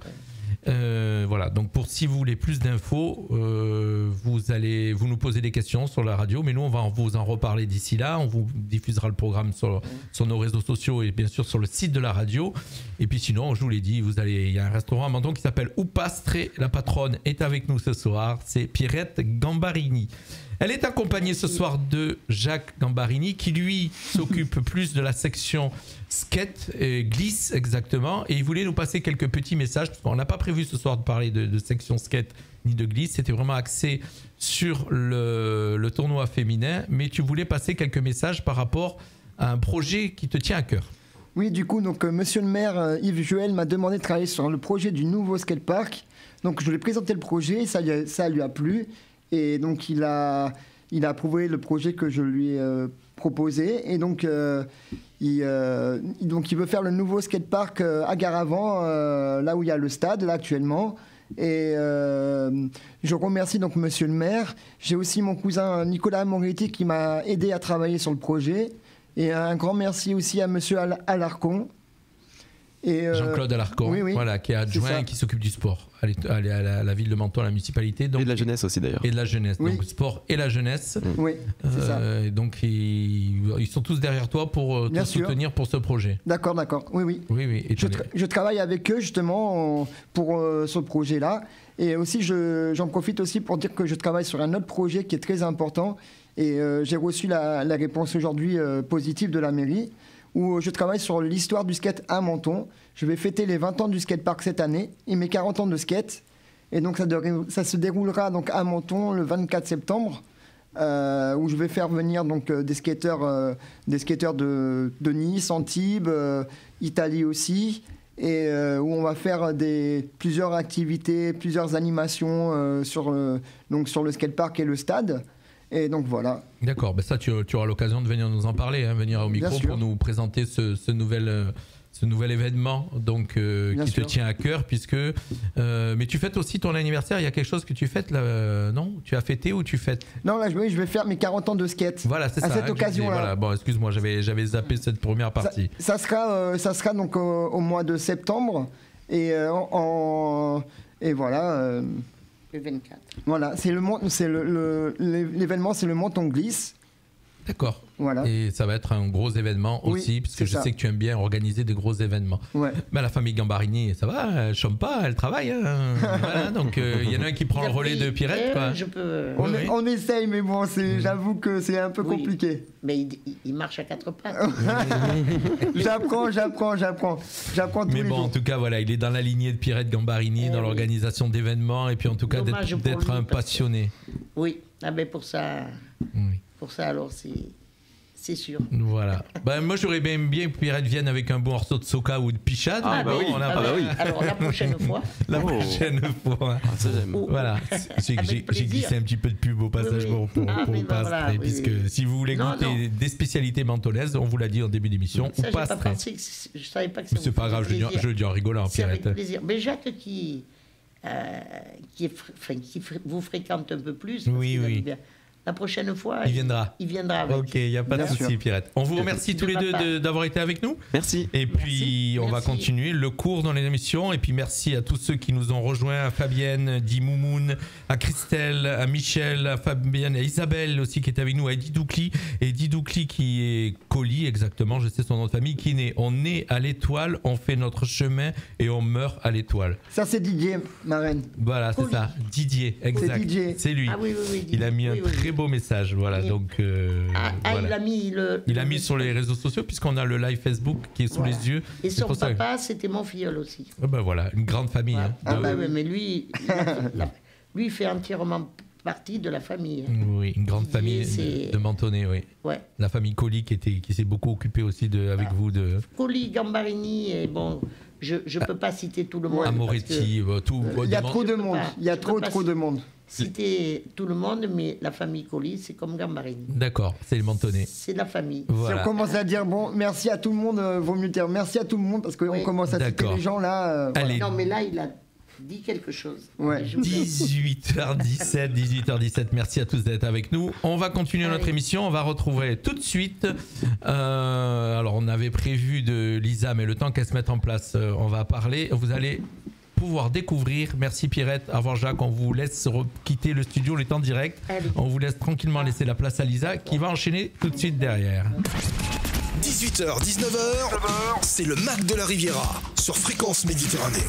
[SPEAKER 2] Euh, voilà, donc pour si vous voulez plus d'infos, euh, vous allez vous nous poser des questions sur la radio, mais nous on va vous en reparler d'ici là. On vous diffusera le programme sur, sur nos réseaux sociaux et bien sûr sur le site de la radio. Et puis sinon, je vous l'ai dit, vous allez, il y a un restaurant à Menton qui s'appelle Oupastre. La patronne est avec nous ce soir, c'est Pierrette Gambarini. Elle est accompagnée ce soir de Jacques Gambarini qui lui s'occupe plus de la section skate et glisse exactement, et il voulait nous passer quelques petits messages parce qu'on n'a pas prévu ce soir de parler de, de section skate ni de glisse, c'était vraiment axé sur le, le tournoi féminin, mais tu voulais passer quelques messages par rapport à un projet qui te tient à cœur.
[SPEAKER 3] Oui, du coup, donc, euh, monsieur le maire euh, Yves Juel m'a demandé de travailler sur le projet du nouveau skatepark. Donc, je lui ai présenté le projet, ça, lui a- ça lui a plu. Et donc, il a, il a approuvé le projet que je lui ai euh, proposé. Et donc, euh, il, euh, donc, il veut faire le nouveau skatepark euh, à Garavant, euh, là où il y a le stade, là, actuellement. Et euh, je remercie donc monsieur le maire. J'ai aussi mon cousin Nicolas Moretti qui m'a aidé à travailler sur le projet. Et un grand merci aussi à monsieur Al- Alarcon. Et, euh,
[SPEAKER 2] Jean-Claude Alarcon,
[SPEAKER 3] oui, oui,
[SPEAKER 2] voilà, qui est adjoint
[SPEAKER 3] ça.
[SPEAKER 2] et qui s'occupe du sport à, l'é- à la, à la- à la ville de Menton, à la municipalité. Donc,
[SPEAKER 5] Et de la jeunesse aussi d'ailleurs.
[SPEAKER 2] et de la jeunesse.
[SPEAKER 3] Oui.
[SPEAKER 2] Donc sport et la jeunesse.
[SPEAKER 3] Oui, c'est ça.
[SPEAKER 2] Euh, et donc ils, ils sont tous derrière toi pour euh, te
[SPEAKER 3] Bien sûr.
[SPEAKER 2] soutenir pour ce projet.
[SPEAKER 3] D'accord, d'accord. Oui, oui.
[SPEAKER 2] Oui, oui. Et
[SPEAKER 3] Je,
[SPEAKER 2] t'en
[SPEAKER 3] tra-
[SPEAKER 2] es-
[SPEAKER 3] je travaille avec eux justement en- pour euh, ce projet-là. Et aussi, je- j'en profite aussi pour dire que je travaille sur un autre projet qui est très important. Et euh, j'ai reçu la, la réponse aujourd'hui euh, positive de la mairie, où je travaille sur l'histoire du skate à Menton. Je vais fêter les vingt ans du skatepark cette année et mes quarante ans de skate. Et donc ça, de- ça se déroulera donc à Menton le vingt-quatre septembre. Euh, où je vais faire venir donc euh, des skateurs, euh, des skateurs de, de Nice, Antibes, euh, Italie aussi, et euh, où on va faire des, plusieurs activités, plusieurs animations euh, sur, le, donc sur le skatepark et le stade. Et donc voilà.
[SPEAKER 2] D'accord, ben ça tu, tu auras l'occasion de venir nous en parler, hein, venir au
[SPEAKER 3] Bien
[SPEAKER 2] micro
[SPEAKER 3] sûr.
[SPEAKER 2] pour nous présenter ce, ce nouvel, euh, ce nouvel événement donc, euh,
[SPEAKER 3] Bien
[SPEAKER 2] qui
[SPEAKER 3] sûr.
[SPEAKER 2] te tient à cœur. Puisque, euh, mais tu fêtes aussi ton anniversaire, il y a quelque chose que tu fêtes là, euh, non? Tu as fêté ou tu fêtes?
[SPEAKER 3] Non, là je, oui, je vais faire mes quarante ans de skate.
[SPEAKER 2] Voilà, c'est
[SPEAKER 3] À
[SPEAKER 2] ça.
[SPEAKER 3] cette
[SPEAKER 2] hein, que je
[SPEAKER 3] occasion-là.
[SPEAKER 2] disais. Voilà. Bon, excuse-moi, j'avais, j'avais zappé cette première
[SPEAKER 3] Ça,
[SPEAKER 2] partie.
[SPEAKER 3] ça sera, euh, ça sera donc au, au mois de septembre. Et, euh, en, en- et voilà. euh,
[SPEAKER 4] Le vingt-quatre.
[SPEAKER 3] Voilà, c'est le, mon- c'est le, le- l'événement, c'est le Menton Glisse.
[SPEAKER 2] D'accord.
[SPEAKER 3] Voilà.
[SPEAKER 2] Et ça va être un gros événement
[SPEAKER 3] Oui,
[SPEAKER 2] aussi, parce que
[SPEAKER 3] c'est
[SPEAKER 2] je
[SPEAKER 3] ça.
[SPEAKER 2] sais que tu aimes bien organiser des gros événements.
[SPEAKER 3] Ouais.
[SPEAKER 2] Ben, la famille Gambarini, ça va, elle chôme pas, elle travaille. Hein. Voilà, donc il euh, y en a un qui prend
[SPEAKER 4] Il
[SPEAKER 2] le
[SPEAKER 4] a
[SPEAKER 2] relais
[SPEAKER 4] pris-
[SPEAKER 2] de Pirette.
[SPEAKER 4] Eh,
[SPEAKER 2] Quoi.
[SPEAKER 4] Je peux.
[SPEAKER 3] On,
[SPEAKER 2] Oui,
[SPEAKER 3] est-
[SPEAKER 2] oui.
[SPEAKER 3] on essaye, mais bon, c'est, j'avoue que c'est un peu
[SPEAKER 4] Oui.
[SPEAKER 3] compliqué.
[SPEAKER 4] Mais il, il- il marche à quatre pattes.
[SPEAKER 3] J'apprends, j'apprends, j'apprends. J'apprends tous
[SPEAKER 2] Mais
[SPEAKER 3] les
[SPEAKER 2] bon, en
[SPEAKER 3] jours.
[SPEAKER 2] tout cas, voilà, il est dans la lignée de Pirette Gambarini,
[SPEAKER 4] Eh
[SPEAKER 2] dans
[SPEAKER 4] oui.
[SPEAKER 2] l'organisation d'événements, et puis en tout cas
[SPEAKER 4] Dommage
[SPEAKER 2] d'être,
[SPEAKER 4] pour
[SPEAKER 2] d'être
[SPEAKER 4] lui,
[SPEAKER 2] un
[SPEAKER 4] parce que-
[SPEAKER 2] passionné.
[SPEAKER 4] Oui, ah ben pour ça,
[SPEAKER 2] Oui.
[SPEAKER 4] pour ça alors c'est, c'est sûr.
[SPEAKER 2] Voilà. Ben, moi, j'aurais bien bien que Pirette vienne avec un bon morceau de soca ou de pichade.
[SPEAKER 5] Ah,
[SPEAKER 2] mais
[SPEAKER 5] bah
[SPEAKER 2] bon,
[SPEAKER 5] oui.
[SPEAKER 2] on a
[SPEAKER 4] Ah
[SPEAKER 2] pas-
[SPEAKER 4] ben,
[SPEAKER 5] bah oui.
[SPEAKER 4] Alors la prochaine fois.
[SPEAKER 2] La
[SPEAKER 5] Oh.
[SPEAKER 2] prochaine fois.
[SPEAKER 5] Ah, ça, j'aime.
[SPEAKER 4] Oh.
[SPEAKER 2] Voilà, j'ai,
[SPEAKER 4] Avec
[SPEAKER 2] j'ai- j'ai
[SPEAKER 4] plaisir.
[SPEAKER 2] glissé un petit peu de pub au passage
[SPEAKER 4] Oui, oui.
[SPEAKER 2] pour, pour,
[SPEAKER 4] Ah,
[SPEAKER 2] pour
[SPEAKER 4] mais ben
[SPEAKER 2] Pastré,
[SPEAKER 4] voilà, oui,
[SPEAKER 2] puisque
[SPEAKER 4] oui.
[SPEAKER 2] si vous voulez
[SPEAKER 4] Non,
[SPEAKER 2] goûter
[SPEAKER 4] non.
[SPEAKER 2] des spécialités mentonnaises, on vous l'a dit en début d'émission,
[SPEAKER 4] Ça,
[SPEAKER 2] ou
[SPEAKER 4] j'ai pas
[SPEAKER 2] Pastré.
[SPEAKER 4] pensé que c'est- je savais pas que ça
[SPEAKER 2] C'est
[SPEAKER 4] vous
[SPEAKER 2] pas
[SPEAKER 4] faisait
[SPEAKER 2] grave, je le dis,
[SPEAKER 4] plaisir.
[SPEAKER 2] je le dis en rigolant,
[SPEAKER 4] C'est avec
[SPEAKER 2] Pierrette.
[SPEAKER 4] plaisir. Mais Jacques qui, euh, qui, est fr- enfin, qui fr- vous fréquente un peu plus. parce
[SPEAKER 2] Oui,
[SPEAKER 4] qu'il aime
[SPEAKER 2] oui.
[SPEAKER 4] bien. La prochaine fois,
[SPEAKER 2] Il viendra.
[SPEAKER 4] Il viendra avec.
[SPEAKER 2] Ok, il n'y a pas de
[SPEAKER 3] Bien
[SPEAKER 2] souci,
[SPEAKER 3] sûr.
[SPEAKER 2] Pierrette. On vous remercie
[SPEAKER 4] De
[SPEAKER 2] tous les
[SPEAKER 4] ma
[SPEAKER 2] deux
[SPEAKER 4] part.
[SPEAKER 2] de- d'avoir été avec nous.
[SPEAKER 5] Merci.
[SPEAKER 2] Et puis,
[SPEAKER 4] Merci.
[SPEAKER 2] on va
[SPEAKER 4] Merci.
[SPEAKER 2] continuer le cours dans les émissions. Et puis, merci à tous ceux qui nous ont rejoints, à Fabienne, Di Moumoun, à Christelle, à Michel, à Fabienne, à Isabelle aussi qui est avec nous, à Eddie Doucli. Eddie Doucli qui est Colli, exactement, je sais son nom de famille, qui naît. On naît à l'étoile, on fait notre chemin et on meurt à l'étoile.
[SPEAKER 3] Ça, c'est Didier, ma reine.
[SPEAKER 2] Voilà, c'est
[SPEAKER 4] Colli.
[SPEAKER 2] ça. Didier, exact.
[SPEAKER 3] Didier.
[SPEAKER 2] C'est lui.
[SPEAKER 4] Ah oui, oui, oui.
[SPEAKER 2] Il a mis un
[SPEAKER 4] oui, oui,
[SPEAKER 2] très
[SPEAKER 4] oui.
[SPEAKER 2] beau message. Voilà,
[SPEAKER 4] Oui.
[SPEAKER 2] donc. euh,
[SPEAKER 4] Ah, ah,
[SPEAKER 2] voilà.
[SPEAKER 4] il a mis le.
[SPEAKER 2] Il a
[SPEAKER 4] le-
[SPEAKER 2] mis sur les réseaux sociaux puisqu'on a le live Facebook qui est sous
[SPEAKER 4] Voilà.
[SPEAKER 2] les yeux.
[SPEAKER 4] Et
[SPEAKER 2] C'est
[SPEAKER 4] son
[SPEAKER 2] pour ça que-
[SPEAKER 4] papa, c'était mon filleul aussi.
[SPEAKER 2] Ah ben voilà, une grande famille.
[SPEAKER 4] Voilà.
[SPEAKER 2] hein.
[SPEAKER 4] Ah
[SPEAKER 2] De-
[SPEAKER 4] bah oui, mais lui, il a- il a- lui il fait entièrement partie de la famille. hein.
[SPEAKER 2] Oui, une grande
[SPEAKER 4] Didier,
[SPEAKER 2] famille
[SPEAKER 4] c'est-
[SPEAKER 2] de, de Mentonnet, oui.
[SPEAKER 4] Ouais.
[SPEAKER 2] La famille Colli qui, était, qui s'est beaucoup occupée aussi de, avec
[SPEAKER 4] Ah.
[SPEAKER 2] vous de
[SPEAKER 4] Colli, Gambarini, et bon, je ne peux pas citer tout le monde. parce
[SPEAKER 2] Amoretti, euh, tout.
[SPEAKER 3] Il y a
[SPEAKER 2] de-
[SPEAKER 3] trop de
[SPEAKER 4] je peux
[SPEAKER 3] monde.
[SPEAKER 4] pas-
[SPEAKER 3] Il y a
[SPEAKER 4] je peux
[SPEAKER 3] trop,
[SPEAKER 4] pas
[SPEAKER 3] trop de monde.
[SPEAKER 4] citer tout le monde, mais la famille Colli, c'est comme Gambarini.
[SPEAKER 2] D'accord, c'est le Mentonnet.
[SPEAKER 4] C'est la famille.
[SPEAKER 3] Si on
[SPEAKER 2] Voilà.
[SPEAKER 3] commence à dire, bon, merci à tout le monde, euh, vaut mieux dire merci à tout le monde, parce qu'on
[SPEAKER 4] Oui.
[SPEAKER 3] commence à citer
[SPEAKER 2] D'accord.
[SPEAKER 3] les gens là. euh, voilà.
[SPEAKER 2] Allez,
[SPEAKER 4] Non, mais là, il a dit quelque chose.
[SPEAKER 3] Ouais.
[SPEAKER 4] Et je voulais-
[SPEAKER 2] dix-huit heures dix-sept, dix-huit heures dix-sept, merci à tous d'être avec nous. On va continuer notre
[SPEAKER 4] Allez.
[SPEAKER 2] émission, on va retrouver tout de suite. euh, alors, on avait prévu de Lisa, mais le temps qu'elle se mette en place, euh, on va parler. Vous allez pouvoir découvrir. Merci Pierrette, au revoir Jacques, on vous laisse re- quitter le studio, le temps direct.
[SPEAKER 4] Allez.
[SPEAKER 2] On vous laisse tranquillement laisser la place à Lisa qui va enchaîner tout de suite derrière.
[SPEAKER 1] dix-huit heures, dix-neuf heures, c'est le Mac de la Riviera sur Fréquence Méditerranée.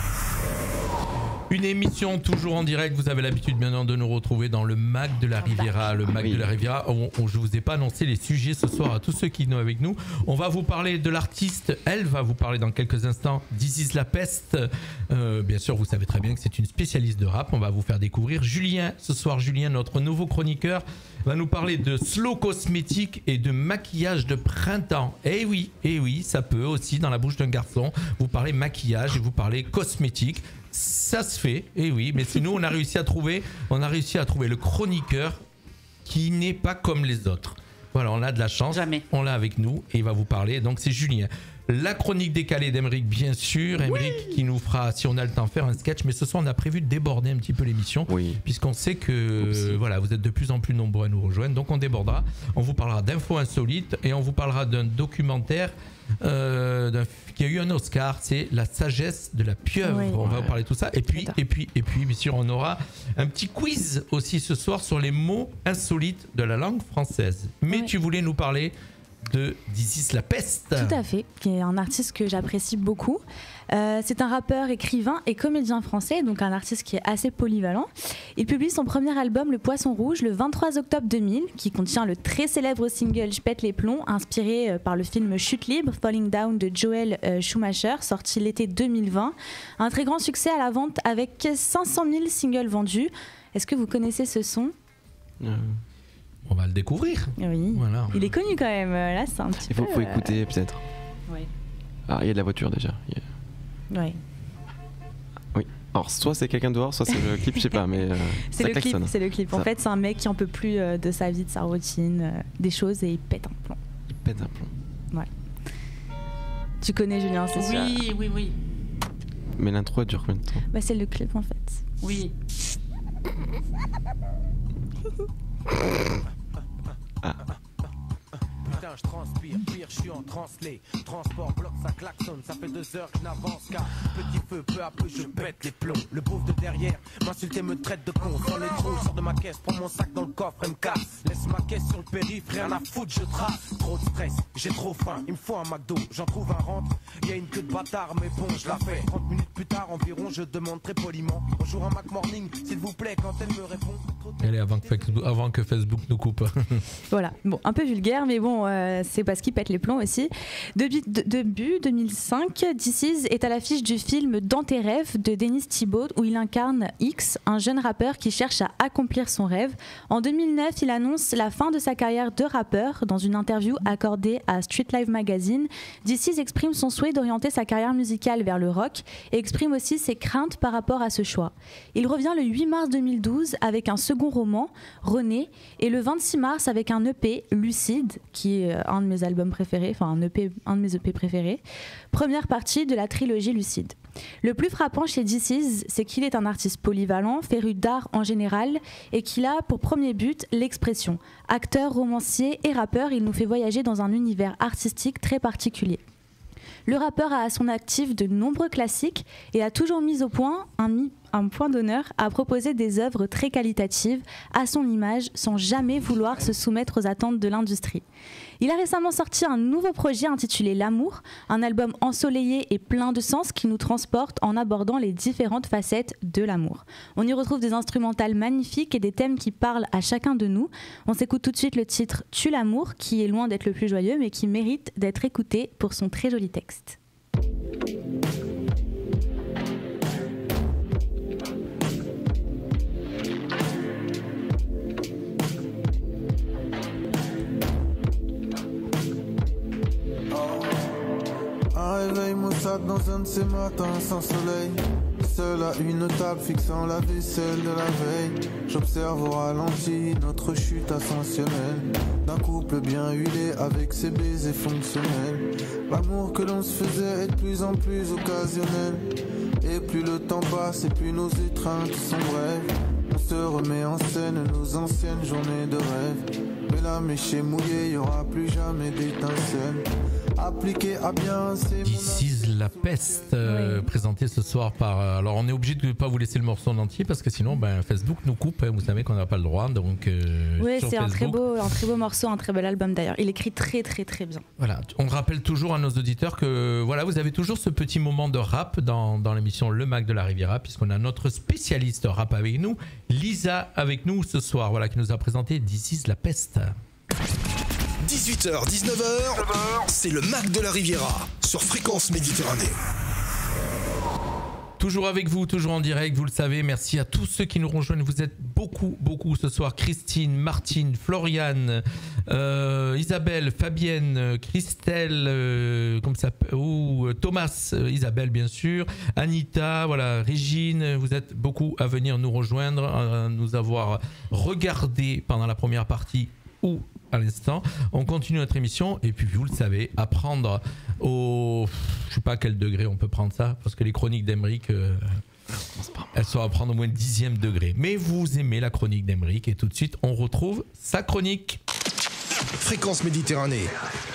[SPEAKER 2] Une émission toujours en direct, vous avez l'habitude maintenant de nous retrouver dans le Mac de la Riviera. Le Mac
[SPEAKER 5] Oui.
[SPEAKER 2] de la Riviera, on, on- je vous ai pas annoncé les sujets ce soir à tous ceux qui sont avec nous. On va vous parler de l'artiste, elle va vous parler dans quelques instants d'Isis La Peste. Euh, bien sûr, vous savez très bien que c'est une spécialiste de rap, on va vous faire découvrir. Julien, ce soir Julien, notre nouveau chroniqueur, va nous parler de slow cosmétique et de maquillage de printemps. Eh oui, eh oui, ça peut aussi dans la bouche d'un garçon, vous parlez maquillage et vous parlez cosmétique. Ça se fait, et oui, mais c'est nous, on a réussi à trouver, on a réussi à trouver le chroniqueur qui n'est pas comme les autres. Voilà, on a de la chance.
[SPEAKER 6] Jamais.
[SPEAKER 2] On l'a avec nous et il va vous parler. Donc c'est Julien. La chronique décalée d'Emeric, bien sûr. Emeric qui nous fera, si on a le temps, faire un sketch. Mais ce soir, on a prévu de déborder un petit peu l'émission.
[SPEAKER 5] Oui.
[SPEAKER 2] Puisqu'on sait que
[SPEAKER 5] Oupsie.
[SPEAKER 2] voilà, vous êtes de plus en plus nombreux à nous rejoindre. Donc on débordera. On vous parlera d'infos insolites et on vous parlera d'un documentaire euh, d'un- qui a eu un Oscar. C'est La sagesse de la pieuvre.
[SPEAKER 6] Oui.
[SPEAKER 2] On va vous parler de tout ça. Et puis,
[SPEAKER 6] J'adore.
[SPEAKER 2] et puis, et puis, bien sûr, on aura un petit quiz aussi ce soir sur les mots insolites de la langue française. Mais
[SPEAKER 6] Oui.
[SPEAKER 2] tu voulais nous parler de d'Isis La Peste.
[SPEAKER 6] Tout à fait, qui est un artiste que j'apprécie beaucoup. Euh, c'est un rappeur, écrivain et comédien français, donc un artiste qui est assez polyvalent. Il publie son premier album, Le Poisson Rouge, le vingt-trois octobre deux mille, qui contient le très célèbre single Je pète les plombs, inspiré euh, par le film Chute libre, Falling Down de Joel euh, Schumacher, sorti l'été deux mille vingt. Un très grand succès à la vente avec cinq cent mille singles vendus. Est-ce que vous connaissez ce son ?
[SPEAKER 5] Euh,
[SPEAKER 2] On va le découvrir.
[SPEAKER 6] Oui.
[SPEAKER 2] Voilà.
[SPEAKER 6] Il est connu quand même, euh, là c'est un petit
[SPEAKER 5] il faut,
[SPEAKER 6] peu...
[SPEAKER 5] faut
[SPEAKER 6] euh,
[SPEAKER 5] écouter peut-être.
[SPEAKER 6] ouais.
[SPEAKER 5] Ah, il y a de la voiture déjà. Il y a-
[SPEAKER 6] Ouais.
[SPEAKER 5] Oui. Alors, soit c'est quelqu'un dehors, soit c'est le clip, je sais pas, mais euh,
[SPEAKER 6] C'est
[SPEAKER 5] ça
[SPEAKER 6] le clip,
[SPEAKER 5] klaxonne.
[SPEAKER 6] c'est le clip. En
[SPEAKER 5] Ça-
[SPEAKER 6] fait, c'est un mec qui en peut plus euh, de sa vie, de sa routine, euh, des choses et il pète un plomb.
[SPEAKER 5] Il pète un plomb.
[SPEAKER 6] Tu connais Julien, c'est sûr.
[SPEAKER 7] Oui, oui, oui.
[SPEAKER 5] Mais l'intro elle dure combien de temps?
[SPEAKER 6] Bah, c'est le clip en fait.
[SPEAKER 7] Oui. Putain, je transpire, pire, je suis en translé. Transport, bloc, ça klaxonne, ça fait deux heures que je n'avance qu'à petit feu, peu à peu je pète les plombs. Le pauvre de derrière m'insulte et me traite de con. Sans les trous, sors de ma caisse, prends mon sac dans le coffre et me casse. Laisse ma caisse sur le périph', rien à foutre, je trace. Trop de stress, j'ai trop faim, il me faut un McDo. J'en trouve un rentre, y a une queue de bâtard, mais bon, je la fais. trente minutes plus tard environ, je demande très poliment: bonjour un Mac Morning, s'il vous plaît, quand elle me répond.
[SPEAKER 2] Allez, avant que Facebook, avant que Facebook nous coupe.
[SPEAKER 6] Voilà, bon, un peu vulgaire, mais bon, euh, c'est parce qu'il pète les plombs aussi. Début, de, début deux mille cinq, This Is est à l'affiche du film Dans tes rêves de Dennis Thibaud, où il incarne X, un jeune rappeur qui cherche à accomplir son rêve. En deux mille neuf, il annonce la fin de sa carrière de rappeur. Dans une interview accordée à Street Life Magazine, This Is exprime son souhait d'orienter sa carrière musicale vers le rock et exprime aussi ses craintes par rapport à ce choix. Il revient le huit mars deux mille douze avec un second roman, René, et le vingt-six mars avec un E P, Lucide, qui est un de mes albums préférés, enfin un E P, un de mes E P préférés, première partie de la trilogie Lucide. Le plus frappant chez This Is, c'est qu'il est un artiste polyvalent, féru d'art en général, et qu'il a pour premier but l'expression. Acteur, romancier et rappeur, il nous fait voyager dans un univers artistique très particulier. Le rappeur a à son actif de nombreux classiques et a toujours mis au point un, un point d'honneur à proposer des œuvres très qualitatives à son image sans jamais vouloir se soumettre aux attentes de l'industrie. Il a récemment sorti un nouveau projet intitulé L'amour, un album ensoleillé et plein de sens qui nous transporte en abordant les différentes facettes de l'amour. On y retrouve des instrumentales magnifiques et des thèmes qui parlent à chacun de nous. On s'écoute tout de suite le titre Tue l'amour, qui est loin d'être le plus joyeux, mais qui mérite d'être écouté pour son très joli texte.
[SPEAKER 8] Un réveil maussade dans un de ces matins sans soleil. Seul à une table fixant la vaisselle de la veille. J'observe au ralenti notre chute ascensionnelle d'un couple bien huilé avec ses baisers fonctionnels. L'amour que l'on se faisait est de plus en plus occasionnel. Et plus le temps passe et plus nos étreintes sont brèves. On se remet en scène nos anciennes journées de rêve. Mais la mèche est mouillée, y aura plus jamais d'étincelles. Appliqué à bien, c'est
[SPEAKER 2] This Is La Peste, euh,
[SPEAKER 6] oui.
[SPEAKER 2] présenté ce soir par... Euh, alors on est obligé de ne pas vous laisser le morceau en entier parce que sinon ben, Facebook nous coupe, hein, vous savez qu'on n'a pas le droit. Donc, euh,
[SPEAKER 6] oui,
[SPEAKER 2] sur
[SPEAKER 6] c'est un
[SPEAKER 2] Facebook,
[SPEAKER 6] très, beau, un très beau morceau, un très bel album d'ailleurs. Il écrit très très très bien.
[SPEAKER 2] Voilà, on rappelle toujours à nos auditeurs que voilà, vous avez toujours ce petit moment de rap dans, dans l'émission Le Mac de la Riviera, puisqu'on a notre spécialiste rap avec nous, Lisa avec nous ce soir, voilà, qui nous a présenté This Is La Peste.
[SPEAKER 1] dix-huit heures, dix-neuf heures, c'est le Mac de la Riviera sur Fréquence Méditerranée.
[SPEAKER 2] Toujours avec vous, toujours en direct, vous le savez. Merci à tous ceux qui nous rejoignent. Vous êtes beaucoup, beaucoup ce soir. Christine, Martine, Floriane, euh, Isabelle, Fabienne, Christelle, euh, comme ça, ou Thomas, euh, Isabelle bien sûr, Anita, voilà, Régine. Vous êtes beaucoup à venir nous rejoindre, à nous avoir regardé pendant la première partie ou à l'instant. On continue notre émission et puis vous le savez, à prendre au... Je sais pas à quel degré on peut prendre ça, parce que les chroniques d'Emeric, euh, elles sont à prendre au moins dixième degré. Mais vous aimez la chronique d'Emeric et tout de suite, on retrouve sa chronique.
[SPEAKER 1] Fréquence Méditerranée.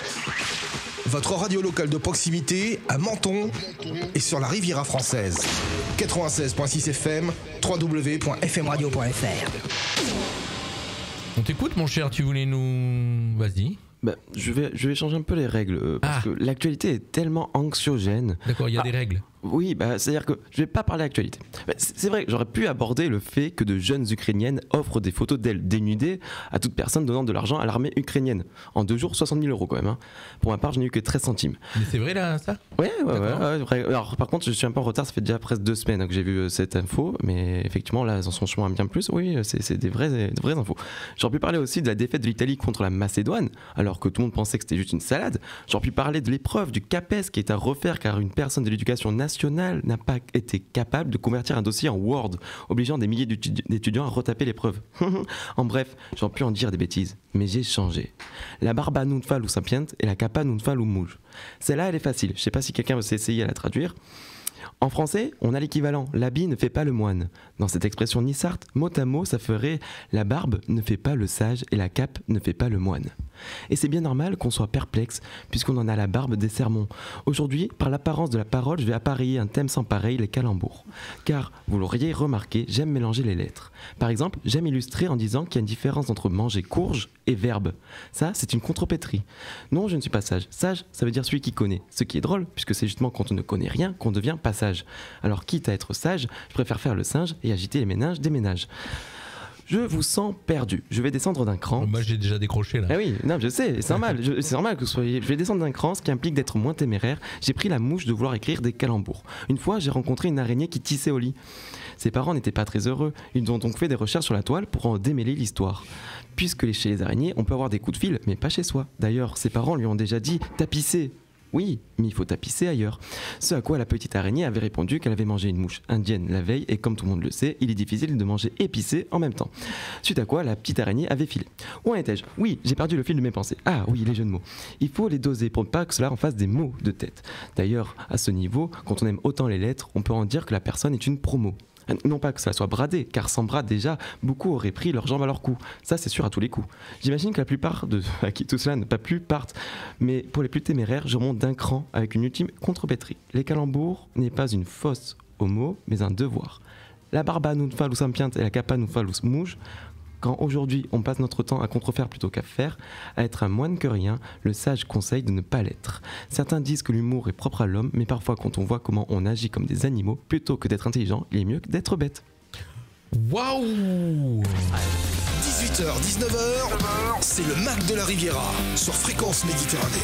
[SPEAKER 1] Votre radio locale de proximité à Menton et sur la Riviera française. quatre-vingt-seize virgule six F M, w w w point f m radio point f r.
[SPEAKER 2] On t'écoute mon cher, tu voulais nous... Vas-y.
[SPEAKER 5] Bah, je, vais, je vais changer un peu les règles, euh, parce
[SPEAKER 2] Ah.
[SPEAKER 5] que l'actualité est tellement anxiogène.
[SPEAKER 2] D'accord, il y a
[SPEAKER 5] Ah.
[SPEAKER 2] des règles.
[SPEAKER 5] Oui, bah, c'est-à-dire que je vais pas parler d'actualité. Bah, c'est c'est vrai que j'aurais pu aborder le fait que de jeunes Ukrainiennes offrent des photos d'elles dénudées à toute personne donnant de l'argent à l'armée ukrainienne. En deux jours, soixante mille euros quand même. Hein. Pour ma part, je n'ai eu que treize centimes.
[SPEAKER 2] Mais c'est vrai là, ça?
[SPEAKER 5] Ouais, ouais, ouais,
[SPEAKER 2] D'accord.
[SPEAKER 5] ouais, vrai. Alors, par contre, je suis un peu en retard, ça fait déjà presque deux semaines que j'ai vu euh, cette info, mais effectivement, là, elles en sont chemin bien plus. Oui, c'est c'est des vraies, des vraies infos. J'aurais pu parler aussi de la défaite de l'Italie contre la Macédoine, alors que tout le monde pensait que c'était juste une salade. J'aurais pu parler de l'épreuve du CAPES qui est à refaire car une personne de l'éducation nationale n'a pas été capable de convertir un dossier en Word, obligeant des milliers d'étudiants à retaper l'épreuve. En bref, j'aurais pu en dire des bêtises, mais j'ai changé. La barba non fa lu sapiente et la capa non fa lu mouj. Celle-là, elle est facile. Je sais pas si quelqu'un veut s'essayer à la traduire. En français, on a l'équivalent « l'habit ne fait pas le moine ». Dans cette expression nissarte, mot à mot, ça ferait « la barbe ne fait pas le sage et la cape ne fait pas le moine ». Et c'est bien normal qu'on soit perplexe, puisqu'on en a la barbe des sermons. Aujourd'hui, par l'apparence de la parole, je vais appareiller un thème sans pareil, les calembours. Car, vous l'auriez remarqué, j'aime mélanger les lettres. Par exemple, j'aime illustrer en disant qu'il y a une différence entre manger courge et verbe. Ça, c'est une contrepétrie. Non, je ne suis pas sage. Sage, ça veut dire celui qui connaît. Ce qui est drôle, puisque c'est justement quand on ne connaît rien qu'on devient pas sage. Alors, quitte à être sage, je préfère faire le singe et agiter les méninges des ménages. Je vous sens perdu. Je vais descendre d'un cran.
[SPEAKER 2] Moi, j'ai déjà décroché là.
[SPEAKER 5] Ah oui, non, je sais, c'est normal. Je, c'est normal que vous soyez. Je vais descendre d'un cran, ce qui implique d'être moins téméraire. J'ai pris la mouche de vouloir écrire des calembours. Une fois, j'ai rencontré une araignée qui tissait au lit. Ses parents n'étaient pas très heureux. Ils ont donc fait des recherches sur la toile pour en démêler l'histoire. Puisque chez les araignées, on peut avoir des coups de fil, mais pas chez soi. D'ailleurs, ses parents lui ont déjà dit « tapissez ». Oui, mais il faut tapisser ailleurs. Ce à quoi la petite araignée avait répondu qu'elle avait mangé une mouche indienne la veille et comme tout le monde le sait, il est difficile de manger épicé en même temps. Suite à quoi la petite araignée avait filé. Où en étais-je ? Oui, j'ai perdu le fil de mes pensées. Ah oui, les jeux de mots. Il faut les doser pour ne pas que cela en fasse des mots de tête. D'ailleurs, à ce niveau, quand on aime autant les lettres, on peut en dire que la personne est une promo. Non pas que ça soit bradé, car sans bras déjà, beaucoup auraient pris leurs jambes à leur cou. Ça c'est sûr à tous les coups. J'imagine que la plupart de à qui tout cela n'a pas plu partent. Mais pour les plus téméraires, je remonte d'un cran avec une ultime contrepétrie. Les calembours n'est pas une fausse au mot, mais un devoir. La barba nous falus ampiant et la capa nous falus mouche. Quand aujourd'hui on passe notre temps à contrefaire plutôt qu'à faire, à être un moine que rien, le sage conseille de ne pas l'être. Certains disent que l'humour est propre à l'homme, mais parfois quand on voit comment on agit comme des animaux, plutôt que d'être intelligent, il est mieux que d'être bête.
[SPEAKER 2] Waouh!
[SPEAKER 1] dix-huit heures dix-neuf heures, c'est le Mac de la Riviera sur Fréquence Méditerranée.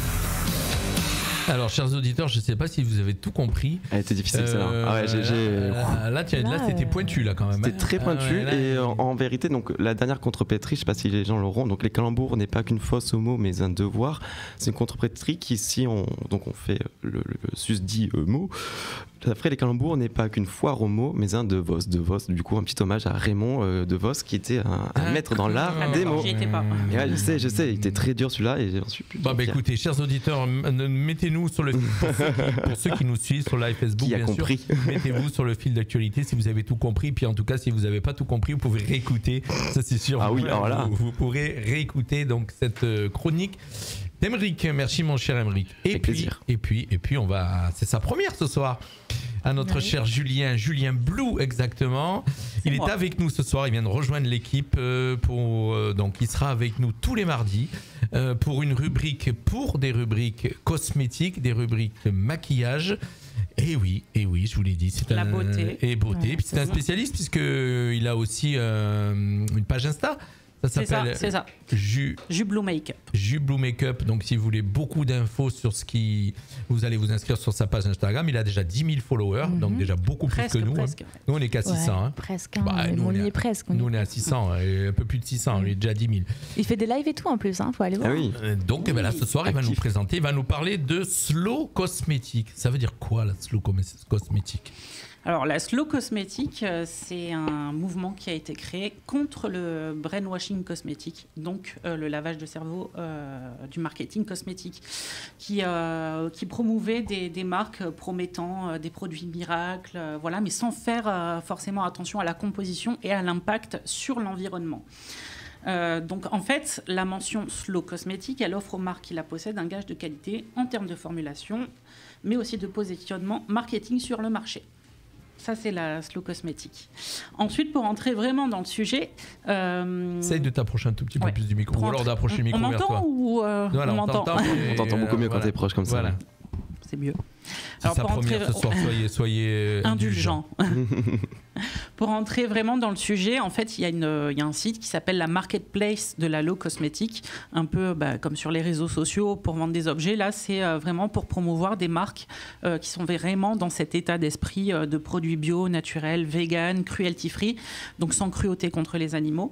[SPEAKER 2] Alors, chers auditeurs, je ne sais pas si vous avez tout compris.
[SPEAKER 5] Elle était difficile
[SPEAKER 2] Euh,
[SPEAKER 5] celle-là. Ah ouais, j'ai, j'ai...
[SPEAKER 2] Là, là, tiens, là,
[SPEAKER 6] Là,
[SPEAKER 2] c'était
[SPEAKER 6] euh,
[SPEAKER 2] pointu là quand même.
[SPEAKER 5] C'était très pointu
[SPEAKER 2] Ah ouais, là,
[SPEAKER 5] et en, en vérité, donc la dernière contrepétrie, je sais pas si les gens l'auront. Donc les calembours n'est pas qu'une fausse au mot, mais un devoir. C'est une contrepétrie qui, si on donc on fait le, le, le susdit euh, mot, après les calembours n'est pas qu'une foire au mot, mais un de Vos. De Vos, du coup, un petit hommage à Raymond euh, de Vos, qui était un, un maître dans l'art
[SPEAKER 2] Ah,
[SPEAKER 5] des mots.
[SPEAKER 9] J'y étais pas.
[SPEAKER 5] Et ouais, je sais, je sais, il était très dur celui-là et j'en suis plus.
[SPEAKER 2] Bon, bah, écoutez, chers auditeurs, m- mettez-nous sur le fil, pour ceux qui, pour ceux qui nous suivent sur live Facebook,
[SPEAKER 5] Qui a
[SPEAKER 2] bien
[SPEAKER 5] compris.
[SPEAKER 2] sûr, mettez-vous sur le fil d'actualité si vous avez tout compris. Puis en tout cas, si vous n'avez pas tout compris, vous pouvez réécouter. Ça, c'est sûr.
[SPEAKER 5] Ah oui,
[SPEAKER 2] vous,
[SPEAKER 5] alors là.
[SPEAKER 2] vous, vous pourrez réécouter donc cette euh, chronique d'Emeric. Merci, mon cher Emeric. Et
[SPEAKER 5] Avec
[SPEAKER 2] puis,
[SPEAKER 5] plaisir.
[SPEAKER 2] et puis, et puis, on va. C'est sa première ce soir. À notre
[SPEAKER 6] Oui.
[SPEAKER 2] cher Julien, Julien Blue exactement.
[SPEAKER 9] C'est
[SPEAKER 2] Il
[SPEAKER 9] moi.
[SPEAKER 2] est avec nous ce soir, il vient de rejoindre l'équipe euh, pour euh, donc il sera avec nous tous les mardis euh, pour une rubrique pour des rubriques cosmétiques, des rubriques maquillage. Et oui, et oui, je vous l'ai dit, c'est
[SPEAKER 9] La
[SPEAKER 2] un
[SPEAKER 9] beauté.
[SPEAKER 2] et beauté.
[SPEAKER 6] Ouais,
[SPEAKER 2] Puis c'est
[SPEAKER 6] c'est
[SPEAKER 2] un
[SPEAKER 6] ça.
[SPEAKER 2] spécialiste puisque il a aussi euh, une page Insta. Ça
[SPEAKER 9] C'est ça,
[SPEAKER 2] s'appelle
[SPEAKER 9] c'est ça.
[SPEAKER 2] Ju
[SPEAKER 9] Jus Blue Make-up.
[SPEAKER 2] Ju Blue Makeup. Donc, si vous voulez beaucoup d'infos sur ce qui. Vous allez vous inscrire sur sa page Instagram. Il a déjà dix mille followers,
[SPEAKER 6] Mhm.
[SPEAKER 2] donc déjà beaucoup
[SPEAKER 9] Presque,
[SPEAKER 2] plus que nous.
[SPEAKER 9] presque.
[SPEAKER 2] hein. Nous, on est qu'à six cents.
[SPEAKER 6] Ouais,
[SPEAKER 2] hein.
[SPEAKER 6] presque. Hein,
[SPEAKER 2] Bah,
[SPEAKER 6] mais
[SPEAKER 2] nous,
[SPEAKER 6] on
[SPEAKER 2] on est
[SPEAKER 6] y
[SPEAKER 2] à-
[SPEAKER 6] est presque. on y
[SPEAKER 2] Nous,
[SPEAKER 6] est.
[SPEAKER 2] on est à six cents, et un peu plus de six cents. On est déjà à dix mille.
[SPEAKER 6] Il fait des lives et tout en plus, hein, faut aller voir.
[SPEAKER 5] Ah oui.
[SPEAKER 2] Euh, Donc, eh ben là, ce soir, il va
[SPEAKER 5] Actif.
[SPEAKER 2] nous présenter, il va nous parler de slow cosmétique. Ça veut dire quoi, la slow cos- cosmétique?
[SPEAKER 9] Alors, la slow cosmétique, euh, c'est un mouvement qui a été créé contre le brainwashing cosmétique, donc euh, le lavage de cerveau euh, du marketing cosmétique, qui, euh, qui promouvait des, des marques promettant euh, des produits miracles, euh, voilà, mais sans faire euh, forcément attention à la composition et à l'impact sur l'environnement. Euh, donc en fait, la mention slow cosmétique, elle offre aux marques qui la possèdent un gage de qualité en termes de formulation, mais aussi de positionnement marketing sur le marché. Ça, c'est la slow cosmétique. Ensuite, pour entrer vraiment dans le sujet... Euh,
[SPEAKER 2] Essaye de t'approcher un tout petit peu
[SPEAKER 9] ouais.
[SPEAKER 2] plus du micro,
[SPEAKER 9] pour
[SPEAKER 2] ou alors
[SPEAKER 9] entrer-
[SPEAKER 2] d'approcher le
[SPEAKER 9] on-
[SPEAKER 2] micro
[SPEAKER 9] on
[SPEAKER 2] vers
[SPEAKER 9] m'entend
[SPEAKER 2] toi.
[SPEAKER 9] ou euh,
[SPEAKER 2] Voilà,
[SPEAKER 9] on
[SPEAKER 2] on
[SPEAKER 9] m'entend
[SPEAKER 2] t'entend.
[SPEAKER 5] On
[SPEAKER 2] et,
[SPEAKER 5] t'entend beaucoup
[SPEAKER 2] euh,
[SPEAKER 5] mieux
[SPEAKER 2] voilà.
[SPEAKER 5] quand t'es proche comme ça.
[SPEAKER 2] Voilà.
[SPEAKER 9] C'est mieux.
[SPEAKER 2] C'est sa
[SPEAKER 9] pour
[SPEAKER 2] première
[SPEAKER 9] entrer-
[SPEAKER 2] ce soir, soyez, soyez euh, indulgents.
[SPEAKER 9] Indulgent. Pour entrer vraiment dans le sujet, en fait, il y a, une, il y a un site qui s'appelle la Marketplace de la Low Cosmétique, un peu bah, comme sur les réseaux sociaux pour vendre des objets. Là, c'est euh, vraiment pour promouvoir des marques euh, qui sont vraiment dans cet état d'esprit euh, de produits bio, naturels, vegan, cruelty-free, donc sans cruauté contre les animaux.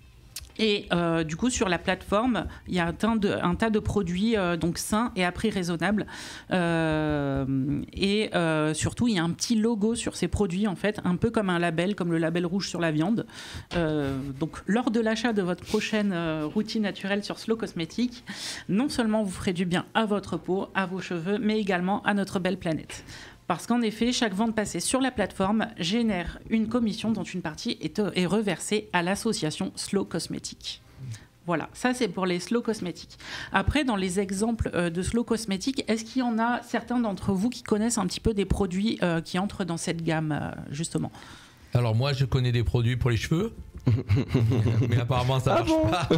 [SPEAKER 9] Et euh, du coup, sur la plateforme, il y a un tas de, un tas de produits euh, donc sains et à prix raisonnable. Euh, et euh, surtout, il y a un petit logo sur ces produits, en fait, un peu comme un label, comme le label rouge sur la viande. Euh, donc, lors de l'achat de votre prochaine euh, routine naturelle sur Slow Cosmétique, non seulement vous ferez du bien à votre peau, à vos cheveux, mais également à notre belle planète. Parce qu'en effet, chaque vente passée sur la plateforme génère une commission dont une partie est, est reversée à l'association Slow Cosmétiques. Voilà, ça c'est pour les Slow Cosmétiques. Après, dans les exemples euh, de Slow Cosmétiques, est-ce qu'il y en a certains d'entre vous qui connaissent un petit peu des produits euh, qui entrent dans cette gamme, euh, justement ?
[SPEAKER 2] Alors moi, je connais des produits pour les cheveux. Mais apparemment ça
[SPEAKER 5] Ah
[SPEAKER 2] marche
[SPEAKER 5] bon
[SPEAKER 2] pas.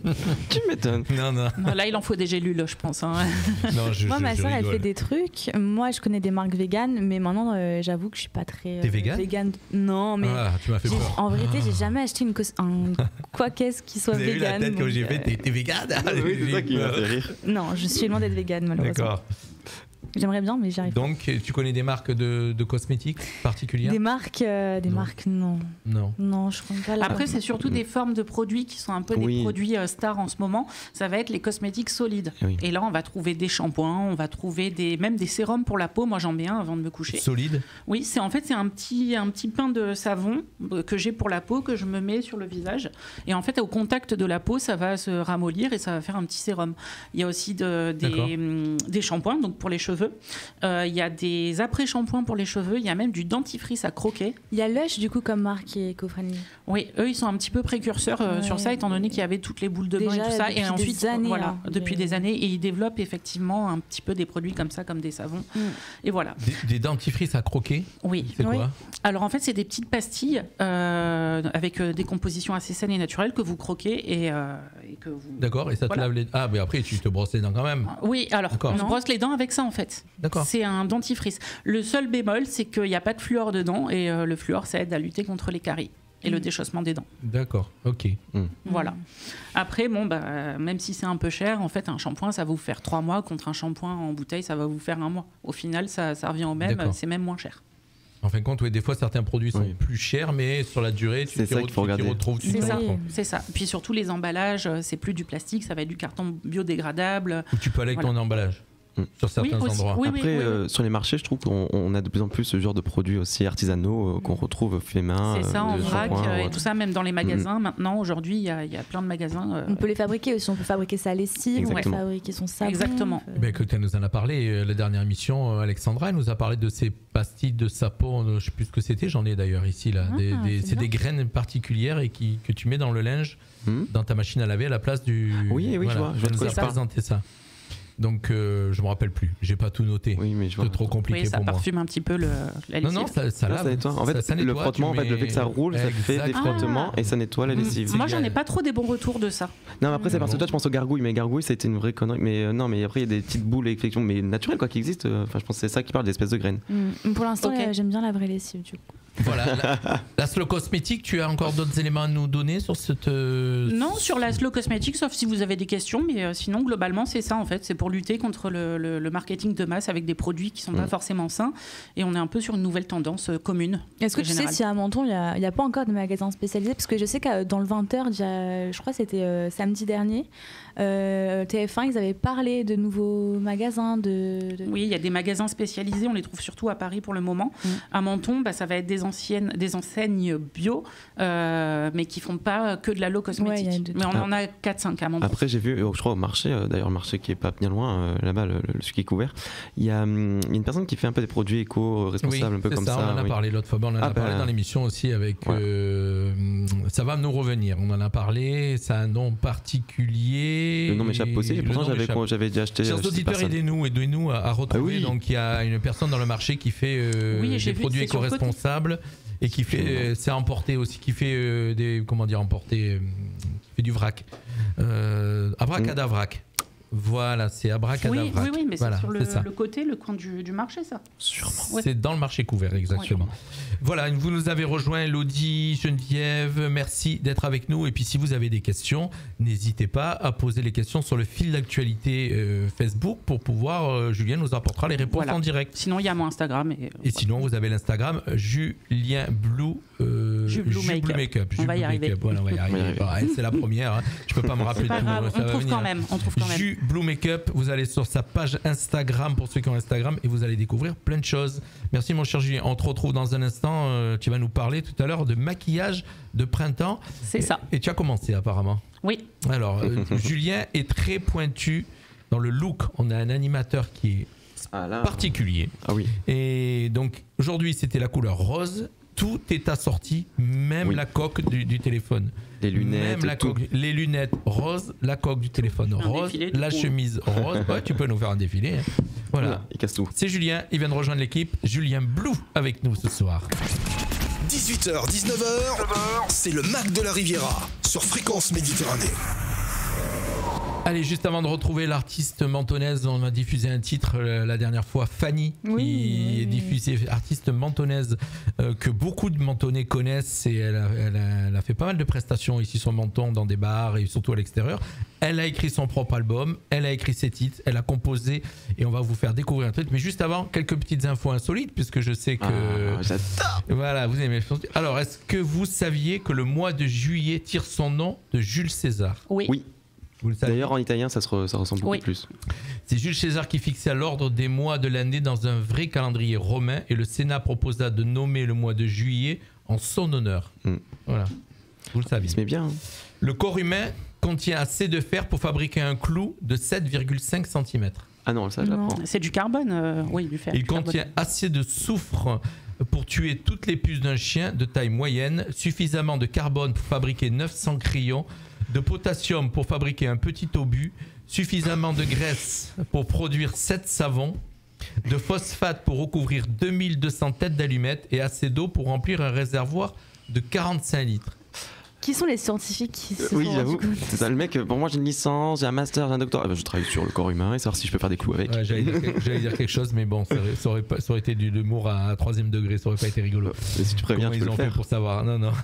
[SPEAKER 5] Tu m'étonnes.
[SPEAKER 2] Non, non.
[SPEAKER 9] Non, là, il en faut des gélules, je pense. Hein.
[SPEAKER 2] non je,
[SPEAKER 6] Moi,
[SPEAKER 2] je,
[SPEAKER 6] ma
[SPEAKER 2] je
[SPEAKER 6] soeur, elle
[SPEAKER 2] rigole.
[SPEAKER 6] fait des trucs. Moi, je connais des marques véganes, mais maintenant, euh, j'avoue que je suis pas très.
[SPEAKER 2] T'es végane
[SPEAKER 6] végane. Non, mais.
[SPEAKER 2] Ah, tu m'as fait
[SPEAKER 6] j'ai-
[SPEAKER 2] peur.
[SPEAKER 6] En vérité, j'ai jamais acheté une cos- un quoi qu'est-ce qui soit
[SPEAKER 2] Vous avez vu la
[SPEAKER 6] végane.
[SPEAKER 2] tête que
[SPEAKER 6] donc,
[SPEAKER 2] j'ai
[SPEAKER 6] euh,
[SPEAKER 2] fait, t'es, t'es végane
[SPEAKER 5] Oui, c'est ça qui m'a fait rire.
[SPEAKER 6] Non, je suis loin d'être végane, malheureusement.
[SPEAKER 2] D'accord.
[SPEAKER 6] J'aimerais bien, mais j'y arrive pas.
[SPEAKER 2] Donc, tu connais des marques de, de cosmétiques particulières
[SPEAKER 6] Des marques, euh, des
[SPEAKER 2] Non.
[SPEAKER 6] marques, non.
[SPEAKER 2] Non.
[SPEAKER 6] Non, je connais pas la.
[SPEAKER 9] Après, c'est surtout des formes de produits qui sont un peu
[SPEAKER 5] Oui.
[SPEAKER 9] des produits euh, stars en ce moment. Ça va être les cosmétiques solides.
[SPEAKER 5] Oui.
[SPEAKER 9] Et là, on va trouver des shampoings, on va trouver des, même des sérums pour la peau. Moi, j'en mets un avant de me coucher.
[SPEAKER 2] Solide.
[SPEAKER 9] Oui, c'est en fait c'est un petit un petit pain de savon euh, que j'ai pour la peau que je me mets sur le visage et en fait au contact de la peau ça va se ramollir et ça va faire un petit sérum. Il y a aussi de,
[SPEAKER 2] D'accord.
[SPEAKER 9] des hum, des shampoings donc pour les cheveux. Euh, il y a des après-shampoings pour les cheveux. Il y a même du dentifrice à croquer.
[SPEAKER 6] Il y a Lush, du coup, comme marque qui est éco-friendly.
[SPEAKER 9] Oui, eux ils sont un petit peu précurseurs euh,
[SPEAKER 6] Ouais.
[SPEAKER 9] sur ça étant donné qu'il y avait toutes les boules de bain
[SPEAKER 6] Déjà,
[SPEAKER 9] et tout ça et
[SPEAKER 6] depuis
[SPEAKER 9] ensuite
[SPEAKER 6] des années,
[SPEAKER 9] voilà
[SPEAKER 6] hein,
[SPEAKER 9] depuis
[SPEAKER 6] les-
[SPEAKER 9] des années et ils développent effectivement un petit peu des produits comme ça comme des savons
[SPEAKER 6] Mm.
[SPEAKER 9] et voilà.
[SPEAKER 2] Des, des dentifrices à croquer.
[SPEAKER 9] Oui.
[SPEAKER 2] C'est
[SPEAKER 6] Oui.
[SPEAKER 2] quoi
[SPEAKER 9] Alors en fait, c'est des petites pastilles euh, avec euh, des compositions assez saines et naturelles que vous croquez et, euh, et que vous.
[SPEAKER 2] D'accord. Et ça te
[SPEAKER 9] Voilà.
[SPEAKER 2] lave les. Ah, mais après, tu te brosses les dents quand même.
[SPEAKER 9] Oui, alors
[SPEAKER 2] D'accord.
[SPEAKER 9] on se
[SPEAKER 6] Non.
[SPEAKER 9] brosse les dents avec ça en fait.
[SPEAKER 2] D'accord.
[SPEAKER 9] C'est un dentifrice. Le seul bémol, c'est qu'il n'y a pas de fluor dedans et euh, le fluor, ça aide à lutter contre les caries et le
[SPEAKER 6] Mm.
[SPEAKER 9] déchaussement des dents.
[SPEAKER 2] D'accord. Ok.
[SPEAKER 9] Voilà. Après, bon, bah, même si c'est un peu cher, en fait, un shampoing, ça va vous faire trois mois contre un shampoing en bouteille, ça va vous faire un mois. Au final, ça, ça revient au même,
[SPEAKER 2] D'accord.
[SPEAKER 9] c'est même moins cher.
[SPEAKER 2] En fin de compte, oui, des fois, certains produits sont
[SPEAKER 5] Oui.
[SPEAKER 2] plus chers, mais sur la durée, tu
[SPEAKER 5] C'est
[SPEAKER 2] t'y
[SPEAKER 5] ça
[SPEAKER 2] re-
[SPEAKER 5] qu'il faut
[SPEAKER 2] tu t'y
[SPEAKER 5] regarder.
[SPEAKER 2] retrouves. tu
[SPEAKER 9] C'est
[SPEAKER 2] t'y
[SPEAKER 9] ça,
[SPEAKER 2] retrouves.
[SPEAKER 9] c'est ça. Puis surtout les emballages, euh, c'est plus du plastique, ça va être du carton biodégradable.
[SPEAKER 2] Ou tu peux aller avec
[SPEAKER 9] Voilà.
[SPEAKER 2] ton emballage
[SPEAKER 5] Mm.
[SPEAKER 2] sur certains
[SPEAKER 9] Oui, aussi.
[SPEAKER 2] endroits.
[SPEAKER 9] Oui, oui,
[SPEAKER 5] Après,
[SPEAKER 9] oui, oui.
[SPEAKER 5] euh, sur les marchés, je trouve qu'on on a de plus en plus ce genre de produits aussi artisanaux euh, qu'on retrouve fait main.
[SPEAKER 9] C'est ça,
[SPEAKER 5] euh,
[SPEAKER 9] en
[SPEAKER 5] de
[SPEAKER 9] vrac
[SPEAKER 5] shampoing,
[SPEAKER 9] euh, et
[SPEAKER 5] ouais.
[SPEAKER 9] tout ça, même dans les magasins. Maintenant, aujourd'hui, il y, a- il y a plein de magasins. euh,
[SPEAKER 6] On peut les fabriquer aussi. On peut fabriquer sa lessive, on peut
[SPEAKER 5] Exactement.
[SPEAKER 6] fabriquer son savon.
[SPEAKER 9] Exactement.
[SPEAKER 6] on peut-
[SPEAKER 2] Eh ben, écoute, elle nous en a parlé euh, la dernière émission. euh, Alexandra, elle nous a parlé de ces pastilles de sapon. euh, Je sais plus ce que c'était. J'en ai d'ailleurs ici là.
[SPEAKER 6] Ah,
[SPEAKER 2] Des- des-
[SPEAKER 6] c'est
[SPEAKER 2] c'est
[SPEAKER 6] bien.
[SPEAKER 2] des graines particulières et qui, que tu mets dans le linge,
[SPEAKER 5] Hmm.
[SPEAKER 2] dans ta machine à laver à la place du.
[SPEAKER 5] Oui, oui, je vois, je vois
[SPEAKER 2] Elle
[SPEAKER 5] de
[SPEAKER 2] nous
[SPEAKER 5] quoi
[SPEAKER 2] a
[SPEAKER 5] tu parles.
[SPEAKER 2] présenté ça. Donc, euh, je me rappelle plus. J'ai pas tout noté.
[SPEAKER 5] Oui, mais je
[SPEAKER 2] C'est
[SPEAKER 5] vois.
[SPEAKER 2] trop compliqué
[SPEAKER 9] Oui, ça
[SPEAKER 2] pour moi.
[SPEAKER 9] parfume un petit peu le, la
[SPEAKER 2] Non,
[SPEAKER 9] lessive.
[SPEAKER 2] non, ça, ça
[SPEAKER 5] Non,
[SPEAKER 2] lave.
[SPEAKER 5] ça nettoie. En fait,
[SPEAKER 2] Ça- ça
[SPEAKER 5] le
[SPEAKER 2] nettoie,
[SPEAKER 5] frottement, en
[SPEAKER 2] tu
[SPEAKER 5] fait, le fait que ça
[SPEAKER 2] mets-
[SPEAKER 5] roule, ça fait des
[SPEAKER 2] Exact.
[SPEAKER 5] frottements et ça nettoie la
[SPEAKER 2] Mm.
[SPEAKER 5] lessive.
[SPEAKER 2] C'est
[SPEAKER 9] Moi, j'en ai
[SPEAKER 2] génial.
[SPEAKER 9] pas trop des bons retours de ça.
[SPEAKER 5] Non, mais après, c'est parce que
[SPEAKER 2] Non.
[SPEAKER 5] toi, je pense aux gargouilles, mais gargouilles, ça a été une vraie connerie. Mais euh, non, mais après, il y a des petites boules, effectivement, mais naturelles, quoi, qui existent. Euh, Enfin, je pense que c'est ça qui parle d'espèces de graines.
[SPEAKER 6] Mm. Pour l'instant,
[SPEAKER 9] Ok.
[SPEAKER 6] euh, j'aime bien la vraie lessive, du coup.
[SPEAKER 2] Voilà. La, la slow cosmétique, tu as encore d'autres éléments à nous donner sur cette. euh,
[SPEAKER 9] Non, sur la slow cosmétique, sauf si vous avez des questions, mais euh, sinon, globalement, c'est ça en fait. C'est pour lutter contre le, le- le marketing de masse avec des produits qui sont pas
[SPEAKER 5] Mm.
[SPEAKER 9] forcément sains. Et on est un peu sur une nouvelle tendance euh, commune.
[SPEAKER 6] Est-ce que tu sais
[SPEAKER 9] générale.
[SPEAKER 6] si à Menton, il n'y a, il y a pas encore de magasins spécialisés? Parce que je sais que dans le vingt heures, il y a- je crois que c'était euh, samedi dernier, euh, T F un, ils avaient parlé de nouveaux magasins. De, de-
[SPEAKER 9] Oui, il y a des magasins spécialisés, on les trouve surtout à Paris pour le moment.
[SPEAKER 6] Mm.
[SPEAKER 9] À Menton, bah, ça va être des, anciennes, des enseignes bio, euh, mais qui font pas que de la low cosmétique.
[SPEAKER 6] Ouais, il y a de-
[SPEAKER 9] mais on en a quatre cinq à Menton.
[SPEAKER 5] Après, j'ai vu, euh, je crois, au marché, euh, d'ailleurs, le marché qui est pas bien loin, euh, là-bas, le, le, celui qui est couvert, il y, a, hum, il y a une personne qui fait un peu des produits éco-responsables,
[SPEAKER 2] oui,
[SPEAKER 5] un peu
[SPEAKER 2] c'est
[SPEAKER 5] comme
[SPEAKER 2] ça,
[SPEAKER 5] ça.
[SPEAKER 2] on en a
[SPEAKER 5] oui.
[SPEAKER 2] parlé l'autre fois. On en a
[SPEAKER 5] Ah,
[SPEAKER 2] parlé
[SPEAKER 5] ben,
[SPEAKER 2] dans l'émission aussi avec.
[SPEAKER 5] voilà.
[SPEAKER 2] euh, ça va nous revenir. On en a parlé. Ça a un nom particulier.
[SPEAKER 5] Le nom m'échappe aussi, et
[SPEAKER 2] Le
[SPEAKER 5] pourtant,
[SPEAKER 2] nom
[SPEAKER 5] j'avais,
[SPEAKER 2] m'échappe.
[SPEAKER 5] j'avais déjà acheté.
[SPEAKER 2] Chers
[SPEAKER 5] euh, chez cette
[SPEAKER 2] auditeurs,
[SPEAKER 5] personne.
[SPEAKER 2] aidez-nous, aidez-nous à, à retrouver.
[SPEAKER 5] Ah oui.
[SPEAKER 2] Donc, il y a une personne dans le marché qui fait euh,
[SPEAKER 9] Oui, et
[SPEAKER 2] des
[SPEAKER 9] j'ai vu,
[SPEAKER 2] produits
[SPEAKER 9] c'est sur le côté.
[SPEAKER 2] éco-responsables et qui fait, euh, c'est emporté aussi, qui fait euh, des, comment dire, emporté, euh, qui fait du vrac. Euh, abracadavrac. Voilà, c'est
[SPEAKER 9] Oui,
[SPEAKER 2] abracadavrac.
[SPEAKER 9] oui, oui, mais
[SPEAKER 2] Voilà,
[SPEAKER 9] c'est sur le,
[SPEAKER 2] c'est ça.
[SPEAKER 9] le côté, le coin du, du marché, ça.
[SPEAKER 5] Sûrement.
[SPEAKER 9] Ouais.
[SPEAKER 2] C'est dans le marché couvert, exactement. Voilà, vous nous avez rejoint, Elodie, Geneviève, merci d'être avec nous. Et puis si vous avez des questions, n'hésitez pas à poser les questions sur le fil d'actualité euh, Facebook pour pouvoir, euh, Julien nous apportera les réponses
[SPEAKER 9] Voilà.
[SPEAKER 2] en direct.
[SPEAKER 9] Sinon, il y a mon Instagram. Et, euh,
[SPEAKER 2] Et sinon, vous avez l'Instagram Julien Blue, euh,
[SPEAKER 9] Jus Blue
[SPEAKER 2] Jus
[SPEAKER 9] Makeup.
[SPEAKER 2] Makeup.
[SPEAKER 9] On
[SPEAKER 2] Jus
[SPEAKER 9] va y
[SPEAKER 2] Blue
[SPEAKER 9] arriver.
[SPEAKER 2] Makeup. Voilà, on va y
[SPEAKER 5] On va y
[SPEAKER 2] arriver.
[SPEAKER 5] arriver.
[SPEAKER 2] Ouais, c'est la première, hein. Je peux pas me rappeler
[SPEAKER 9] C'est pas
[SPEAKER 2] tout.
[SPEAKER 9] grave,
[SPEAKER 2] ça
[SPEAKER 9] on
[SPEAKER 2] va
[SPEAKER 9] trouve
[SPEAKER 2] venir.
[SPEAKER 9] quand même. On trouve quand même.
[SPEAKER 2] Jus Blue Makeup, vous allez sur sa page Instagram pour ceux qui ont Instagram et vous allez découvrir plein de choses. Merci mon cher Julien. On te retrouve dans un instant. euh, tu vas nous parler tout à l'heure de maquillage de printemps.
[SPEAKER 9] C'est ça.
[SPEAKER 2] Et, et tu as commencé apparemment.
[SPEAKER 9] Oui.
[SPEAKER 2] Alors, euh, Julien est très pointu dans le look. On a un animateur qui est
[SPEAKER 5] Ah là.
[SPEAKER 2] particulier.
[SPEAKER 5] Ah oui.
[SPEAKER 2] Et Et donc aujourd'hui c'était la couleur rose. Tout est assorti, même
[SPEAKER 5] Oui.
[SPEAKER 2] la coque du, du téléphone.
[SPEAKER 5] Les lunettes,
[SPEAKER 2] même la
[SPEAKER 5] tout.
[SPEAKER 2] coque, les lunettes rose, la coque du téléphone
[SPEAKER 9] Un
[SPEAKER 2] rose,
[SPEAKER 9] défilé, du
[SPEAKER 2] la
[SPEAKER 9] coup.
[SPEAKER 2] chemise rose. Ouais, tu peux nous faire un défilé. hein. Voilà.
[SPEAKER 5] Il casse tout.
[SPEAKER 2] C'est Julien, il vient de rejoindre l'équipe. Julien Blue avec nous ce soir.
[SPEAKER 1] dix-huit heures, dix-neuf heures, c'est le Mac de la Riviera sur Fréquence Méditerranée.
[SPEAKER 2] Allez, juste avant de retrouver l'artiste mentonnaise, on a diffusé un titre euh, la dernière fois, Fanny,
[SPEAKER 6] Oui,
[SPEAKER 2] qui
[SPEAKER 6] oui,
[SPEAKER 2] est
[SPEAKER 6] oui.
[SPEAKER 2] diffusée, artiste mentonnaise euh, que beaucoup de mentonnais connaissent et elle a, elle, a, elle a fait pas mal de prestations ici sur Menton, dans des bars et surtout à l'extérieur. Elle a écrit son propre album, elle a écrit ses titres, elle a composé et on va vous faire découvrir un truc. Mais juste avant, quelques petites infos insolites puisque je sais que...
[SPEAKER 5] Ah, j'adore.
[SPEAKER 2] Voilà, vous aimez. Alors, est-ce que vous saviez que le mois de juillet tire son nom de Jules César?
[SPEAKER 9] Oui.
[SPEAKER 5] Oui.
[SPEAKER 2] Vous le savez?
[SPEAKER 5] D'ailleurs, en italien, ça, se re- ça ressemble beaucoup
[SPEAKER 9] Oui.
[SPEAKER 5] plus.
[SPEAKER 2] C'est Jules César qui fixait l'ordre des mois de l'année dans un vrai calendrier romain et le Sénat proposa de nommer le mois de juillet en son honneur.
[SPEAKER 5] Mm.
[SPEAKER 2] Voilà, vous le saviez.
[SPEAKER 5] Il se met bien. hein.
[SPEAKER 2] Le corps humain contient assez de fer pour fabriquer un clou de sept virgule cinq centimètres.
[SPEAKER 5] Ah non, ça, je
[SPEAKER 6] Non.
[SPEAKER 5] l'apprends.
[SPEAKER 9] C'est du carbone, euh, oui, du fer.
[SPEAKER 2] Il
[SPEAKER 9] du carbone.
[SPEAKER 2] contient assez de soufre pour tuer toutes les puces d'un chien de taille moyenne, suffisamment de carbone pour fabriquer neuf cents crayons, de potassium pour fabriquer un petit obus, suffisamment de graisse pour produire sept savons, de phosphate pour recouvrir deux mille deux cents têtes d'allumettes et assez d'eau pour remplir un réservoir de quarante-cinq litres.
[SPEAKER 6] Qui sont les scientifiques qui se
[SPEAKER 5] Oui,
[SPEAKER 6] sont
[SPEAKER 5] j'avoue.
[SPEAKER 6] rendus compte
[SPEAKER 5] C'est ça, le mec, pour moi, j'ai une licence, j'ai un master, j'ai un doctorat. Eh ben, je travaille sur le corps humain et savoir si je peux faire des clous avec.
[SPEAKER 2] Ouais, j'allais, dire, quelque- j'allais dire quelque chose, mais bon, ça aurait, ça aurait pas- ça aurait été de l'humour à troisième degré, ça aurait pas été rigolo.
[SPEAKER 5] Et si tu préviens,
[SPEAKER 2] Comment
[SPEAKER 5] tu
[SPEAKER 2] ils
[SPEAKER 5] peux
[SPEAKER 2] ont
[SPEAKER 5] le
[SPEAKER 2] fait
[SPEAKER 5] faire.
[SPEAKER 2] pour savoir? Non, non.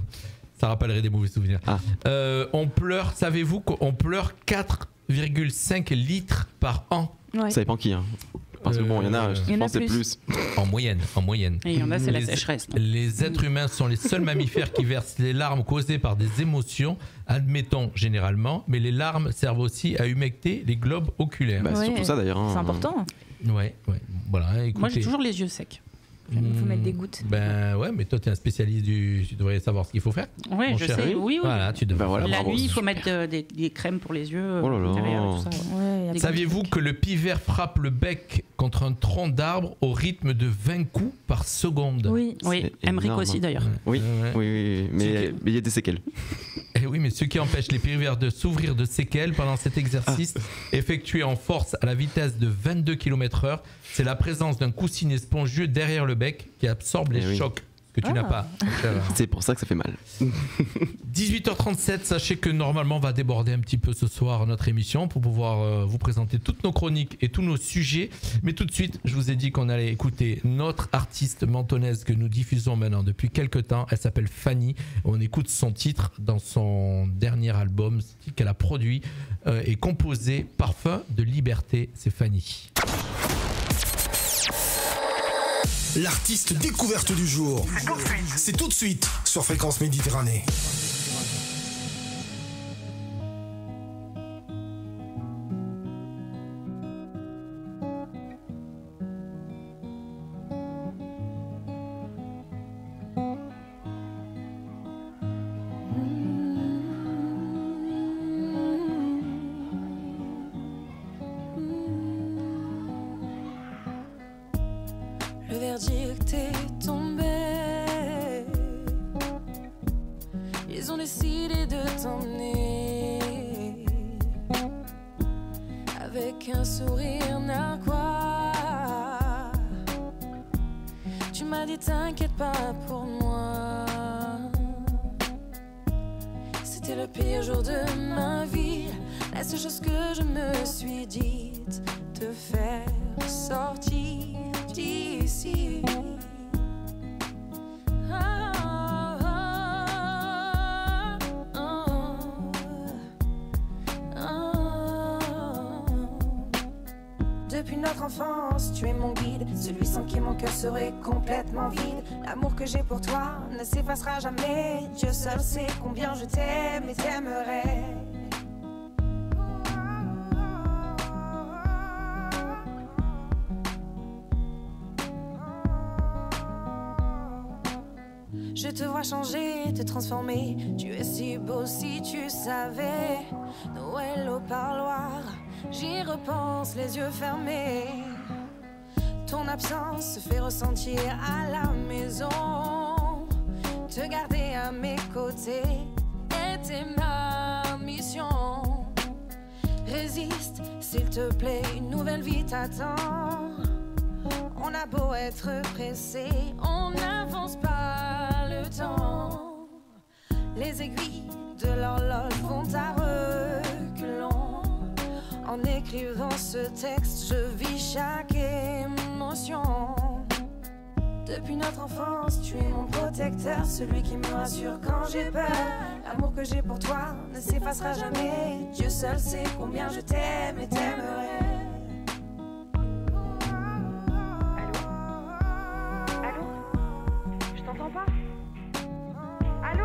[SPEAKER 2] Ça rappellerait des mauvais souvenirs.
[SPEAKER 5] Ah.
[SPEAKER 2] Euh, on pleure, savez-vous qu'on pleure quatre virgule cinq litres par an
[SPEAKER 6] Ouais.
[SPEAKER 5] Ça dépend qui. Hein. Parce que bon, il y en a,
[SPEAKER 2] Euh,
[SPEAKER 5] je
[SPEAKER 6] il y en a
[SPEAKER 5] pense que c'est
[SPEAKER 6] plus.
[SPEAKER 5] plus.
[SPEAKER 2] en moyenne, en moyenne.
[SPEAKER 9] Et il y en a, c'est la
[SPEAKER 2] Les-
[SPEAKER 9] sécheresse. non
[SPEAKER 2] Les êtres humains sont les seuls mammifères qui versent les larmes causées par des émotions, admettons généralement, mais les larmes servent aussi à humecter les globes oculaires.
[SPEAKER 5] Bah, c'est
[SPEAKER 6] Ouais.
[SPEAKER 5] surtout ça d'ailleurs. hein.
[SPEAKER 6] C'est important.
[SPEAKER 2] Ouais, ouais. Voilà, écoutez.
[SPEAKER 9] Moi, j'ai toujours les yeux secs.
[SPEAKER 6] Il faut
[SPEAKER 2] Hmm,
[SPEAKER 6] mettre des gouttes.
[SPEAKER 2] Ben ouais, mais toi, tu es un spécialiste du. Tu devrais savoir ce qu'il faut faire.
[SPEAKER 9] Oui,
[SPEAKER 2] Mon
[SPEAKER 9] je
[SPEAKER 2] cher.
[SPEAKER 9] sais. Oui, oui.
[SPEAKER 2] Voilà, tu devrais.
[SPEAKER 5] Bah voilà,
[SPEAKER 9] La
[SPEAKER 5] bravo.
[SPEAKER 9] nuit, il faut mettre euh, des, des crèmes pour les yeux.
[SPEAKER 5] Oh là là.
[SPEAKER 9] derrière et tout ça.
[SPEAKER 6] Ouais, y a
[SPEAKER 9] Des-
[SPEAKER 2] Saviez-vous que le pivert frappe le bec contre un tronc d'arbre au rythme de vingt coups par seconde?
[SPEAKER 6] Oui.
[SPEAKER 9] Oui,
[SPEAKER 5] C'est
[SPEAKER 9] Emmerich
[SPEAKER 5] énorme,
[SPEAKER 9] aussi
[SPEAKER 5] hein.
[SPEAKER 9] d'ailleurs.
[SPEAKER 5] Oui,
[SPEAKER 2] Ouais, ouais.
[SPEAKER 5] oui, oui, oui,
[SPEAKER 2] C'est
[SPEAKER 5] mais
[SPEAKER 2] que-
[SPEAKER 5] mais il y a des séquelles.
[SPEAKER 2] Eh oui, mais ce qui empêche les pivers de s'ouvrir de séquelles pendant cet exercice effectué en force à la vitesse de vingt-deux kilomètres heure, c'est la présence d'un coussinet spongieux derrière le bec qui absorbe les
[SPEAKER 5] Eh oui.
[SPEAKER 2] chocs que tu
[SPEAKER 6] Ah.
[SPEAKER 2] n'as pas. mon cher.
[SPEAKER 5] C'est pour ça que ça fait mal.
[SPEAKER 2] dix-huit heures trente-sept, sachez que normalement on va déborder un petit peu ce soir notre émission pour pouvoir euh, vous présenter toutes nos chroniques et tous nos sujets. Mais tout de suite, je vous ai dit qu'on allait écouter notre artiste mentonnaise que nous diffusons maintenant depuis quelques temps. Elle s'appelle Fanny. On écoute son titre dans son dernier album qu'elle a produit euh, et composé Parfum de liberté. C'est Fanny.
[SPEAKER 1] L'artiste découverte du jour. C'est tout de suite sur Fréquence Méditerranée.
[SPEAKER 10] Le verdict est tombé. Ils ont décidé de t'emmener avec un sourire narquois. Tu m'as dit t'inquiète pas pour moi. C'était le pire jour de ma vie. La seule chose que je me suis dite, te faire sortir d'ici. Ah, ah, ah, ah. Depuis notre enfance, tu es mon guide, celui sans qui mon cœur serait complètement vide. L'amour que j'ai pour toi ne s'effacera jamais. Dieu seul sait combien je t'aime et t'aimerai. Je te vois changer, te transformer. Tu es si beau si tu savais. Noël au parloir, j'y repense les yeux fermés. Ton absence se fait ressentir à la maison. Te garder à mes côtés était ma mission. Résiste, s'il te plaît, une nouvelle vie t'attend. On a beau être pressé, on n'avance pas le temps. Les aiguilles de l'horloge vont à reculons. En écrivant ce texte, je vis chaque émotion. Depuis notre enfance, tu es mon protecteur, celui qui me rassure quand j'ai peur. L'amour que j'ai pour toi ne s'effacera jamais. Dieu seul sait combien je t'aime et t'aimerai.
[SPEAKER 11] Allô? Allô? Je t'entends pas? Allô?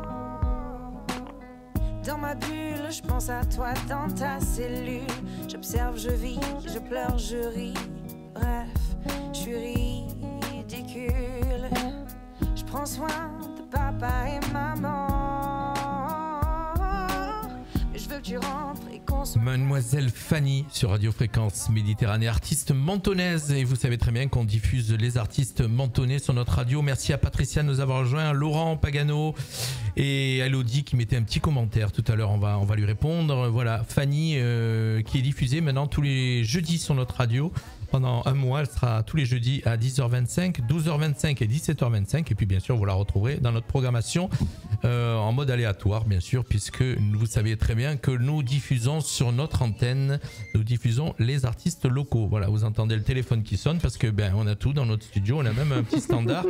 [SPEAKER 10] Dans ma bulle, je pense à toi dans ta cellule. J'observe, je vis, je pleure, je ris. Bref, je suis ridicule. Je prends soin de papa et maman. Mais je veux que tu rentres et qu'on se...
[SPEAKER 2] Mademoiselle Fanny sur Radio Fréquence Méditerranée, artiste mentonnaise. Et vous savez très bien qu'on diffuse les artistes mentonnais sur notre radio. Merci à Patricia de nous avoir rejoint, Laurent Pagano et Elodie qui mettait un petit commentaire tout à l'heure. On va, on va lui répondre. Voilà, Fanny euh, qui est diffusée maintenant tous les jeudis sur notre radio. Pendant un mois, elle sera tous les jeudis à dix heures vingt-cinq, douze heures vingt-cinq et dix-sept heures vingt-cinq. Et puis bien sûr, vous la retrouverez dans notre programmation euh, en mode aléatoire, bien sûr, puisque vous savez très bien que nous diffusons sur notre antenne, nous diffusons les artistes locaux. Voilà, vous entendez le téléphone qui sonne parce que ben on a tout dans notre studio, on a même un petit standard.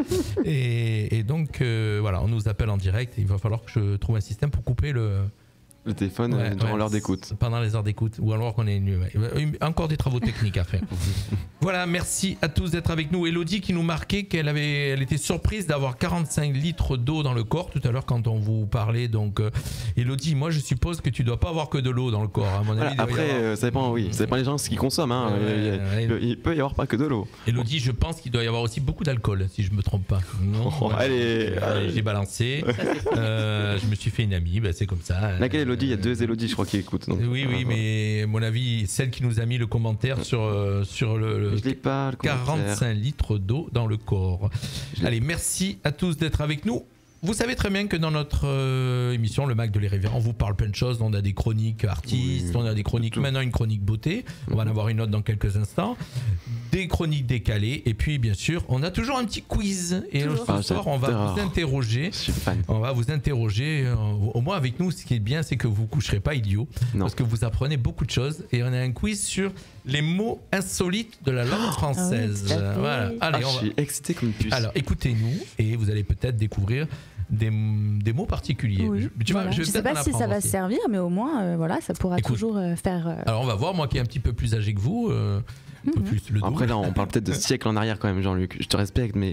[SPEAKER 2] Et, et donc euh, voilà, on nous appelle en direct. Il va falloir que je trouve un système pour couper le...
[SPEAKER 5] Le téléphone
[SPEAKER 2] Ouais,
[SPEAKER 5] durant
[SPEAKER 2] ouais,
[SPEAKER 5] l'heure d'écoute.
[SPEAKER 2] Pendant les heures d'écoute. Ou alors qu'on est ouais. Encore des travaux techniques à faire. Voilà, merci à tous d'être avec nous. Elodie qui nous marquait qu'elle avait, elle était surprise d'avoir quarante-cinq litres d'eau dans le corps tout à l'heure quand on vous parlait. Donc, euh, Elodie, moi je suppose que tu dois pas avoir que de l'eau dans le corps. À mon avis,
[SPEAKER 5] Voilà, après,
[SPEAKER 2] avoir...
[SPEAKER 5] euh, ça dépend, oui, ça dépend des gens ce qu'ils consomment. Hein.
[SPEAKER 2] Ouais,
[SPEAKER 5] il,
[SPEAKER 2] ouais.
[SPEAKER 5] il, il peut y avoir pas que de l'eau.
[SPEAKER 2] Elodie, je pense qu'il doit y avoir aussi beaucoup d'alcool, si je me trompe pas. Non,
[SPEAKER 5] Oh,
[SPEAKER 2] ouais,
[SPEAKER 5] allez, allez.
[SPEAKER 2] j'ai balancé. euh, je me suis fait une amie, bah, c'est comme ça.
[SPEAKER 5] Laquelle Elodie? Il y a deux Elodie, je crois, qui écoutent. Donc.
[SPEAKER 2] Oui, oui, mais à mon avis, celle qui nous a mis le commentaire sur, euh, sur le, le
[SPEAKER 5] je l'ai pas, le
[SPEAKER 2] quarante-cinq litres d'eau dans le corps. Allez, merci à tous d'être avec nous. Vous savez très bien que dans notre euh, émission, le Mac de l'Irrévérend, on vous parle plein de choses. On a des chroniques artistes, oui, on a des chroniques, maintenant une chronique beauté. On va en avoir une autre dans quelques instants. Des chroniques décalées. Et puis, bien sûr, on a toujours un petit quiz. Et toujours. Ce soir, on va vous interroger.
[SPEAKER 5] Je suis fan.
[SPEAKER 2] On va vous interroger. Euh, au moins, avec nous, ce qui est bien, c'est que vous ne coucherez pas idiot. Non. Parce que vous apprenez beaucoup de choses. Et on a un quiz sur les mots insolites de la langue française.
[SPEAKER 5] Oh, oui,
[SPEAKER 2] voilà. Allez,
[SPEAKER 5] ah,
[SPEAKER 2] on
[SPEAKER 5] je
[SPEAKER 2] va...
[SPEAKER 5] suis excité comme une puce.
[SPEAKER 2] Alors, écoutez-nous. Et vous allez peut-être découvrir Des, des mots particuliers.
[SPEAKER 6] Oui,
[SPEAKER 2] je, tu
[SPEAKER 6] voilà.
[SPEAKER 2] vois, je,
[SPEAKER 6] je sais pas si ça va aussi. servir, mais au moins, euh, voilà, ça pourra Écoute, toujours euh, faire. Euh...
[SPEAKER 2] Alors, on va voir, moi qui est un petit peu plus âgé que vous, euh, un mm-hmm. peu plus le double.
[SPEAKER 5] Après, là, on parle peut-être de siècles en arrière quand même, Jean-Luc. Je te respecte, mais.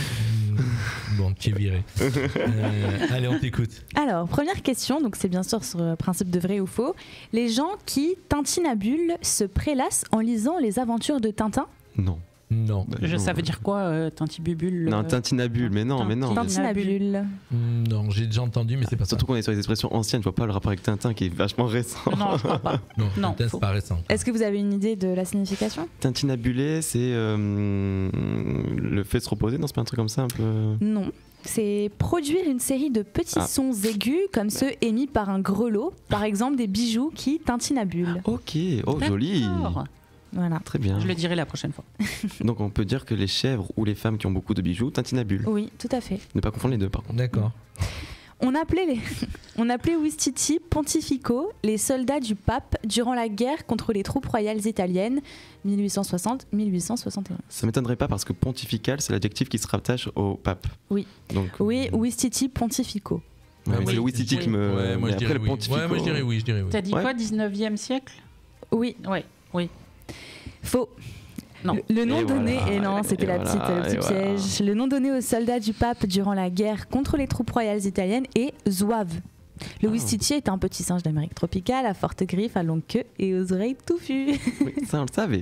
[SPEAKER 2] Bon, tu es viré. euh, allez, on t'écoute.
[SPEAKER 6] Alors, première question, donc c'est bien sûr sur le principe de vrai ou faux. Les gens qui tintinabulent se prélassent en lisant les aventures de Tintin?
[SPEAKER 5] Non.
[SPEAKER 2] Non.
[SPEAKER 9] Bah, je, ça veut dire quoi, euh, Tintibubule?
[SPEAKER 5] Non, Tintinabule, mais non, mais non.
[SPEAKER 6] Tintinabule.
[SPEAKER 2] Non, j'ai déjà entendu, mais c'est pas
[SPEAKER 5] Surtout
[SPEAKER 2] ça.
[SPEAKER 5] qu'on est sur les expressions anciennes, je vois pas le rapport avec Tintin qui est vachement récent.
[SPEAKER 9] Non, je crois pas.
[SPEAKER 2] Non,
[SPEAKER 9] non
[SPEAKER 2] Tintin, c'est pas récent.
[SPEAKER 6] Est-ce que vous avez une idée de la signification?
[SPEAKER 5] Tintinabuler, c'est euh, le fait de se reposer, non? C'est pas un truc comme ça un peu?
[SPEAKER 6] Non. C'est produire une série de petits ah. sons aigus comme ceux émis par un grelot, par exemple des bijoux qui tintinabulent.
[SPEAKER 5] Ok, oh joli.
[SPEAKER 6] Voilà.
[SPEAKER 5] Très bien.
[SPEAKER 9] Je le dirai la prochaine fois.
[SPEAKER 5] Donc on peut dire que les chèvres ou les femmes qui ont beaucoup de bijoux tintinabulent.
[SPEAKER 6] Oui, tout à fait.
[SPEAKER 5] Ne pas confondre les deux par contre.
[SPEAKER 2] D'accord.
[SPEAKER 6] On appelait, les... on appelait Ouistiti pontifico les soldats du pape durant la guerre contre les troupes royales italiennes mille huit cent soixante à mille huit cent soixante et onze.
[SPEAKER 5] Ça m'étonnerait pas parce que pontifical c'est l'adjectif qui se rattache au pape.
[SPEAKER 6] Oui.
[SPEAKER 5] Donc,
[SPEAKER 6] oui, Ouistiti pontifico.
[SPEAKER 5] Ouais,
[SPEAKER 2] oui,
[SPEAKER 5] c'est le Ouistiti
[SPEAKER 2] oui.
[SPEAKER 5] qui me.
[SPEAKER 2] Ouais, moi, je dirais
[SPEAKER 5] le
[SPEAKER 2] oui.
[SPEAKER 5] pontifico.
[SPEAKER 2] Ouais, moi je dirais oui, je dirais oui.
[SPEAKER 9] T'as dit
[SPEAKER 5] ouais.
[SPEAKER 9] quoi, dix-neuvième siècle?
[SPEAKER 6] Oui.
[SPEAKER 9] Ouais, oui.
[SPEAKER 6] Faux.
[SPEAKER 9] Non.
[SPEAKER 6] Le, le nom
[SPEAKER 5] et
[SPEAKER 6] donné,
[SPEAKER 5] voilà,
[SPEAKER 6] et non, c'était la
[SPEAKER 5] voilà,
[SPEAKER 6] petite, le petit piège. Voilà. Le nom donné aux soldats du pape durant la guerre contre les troupes royales italiennes est zouave. Le ah. Ouistiti est un petit singe d'Amérique tropicale à forte griffe, à longue queue et aux oreilles touffues.
[SPEAKER 5] Oui, ça on le savait.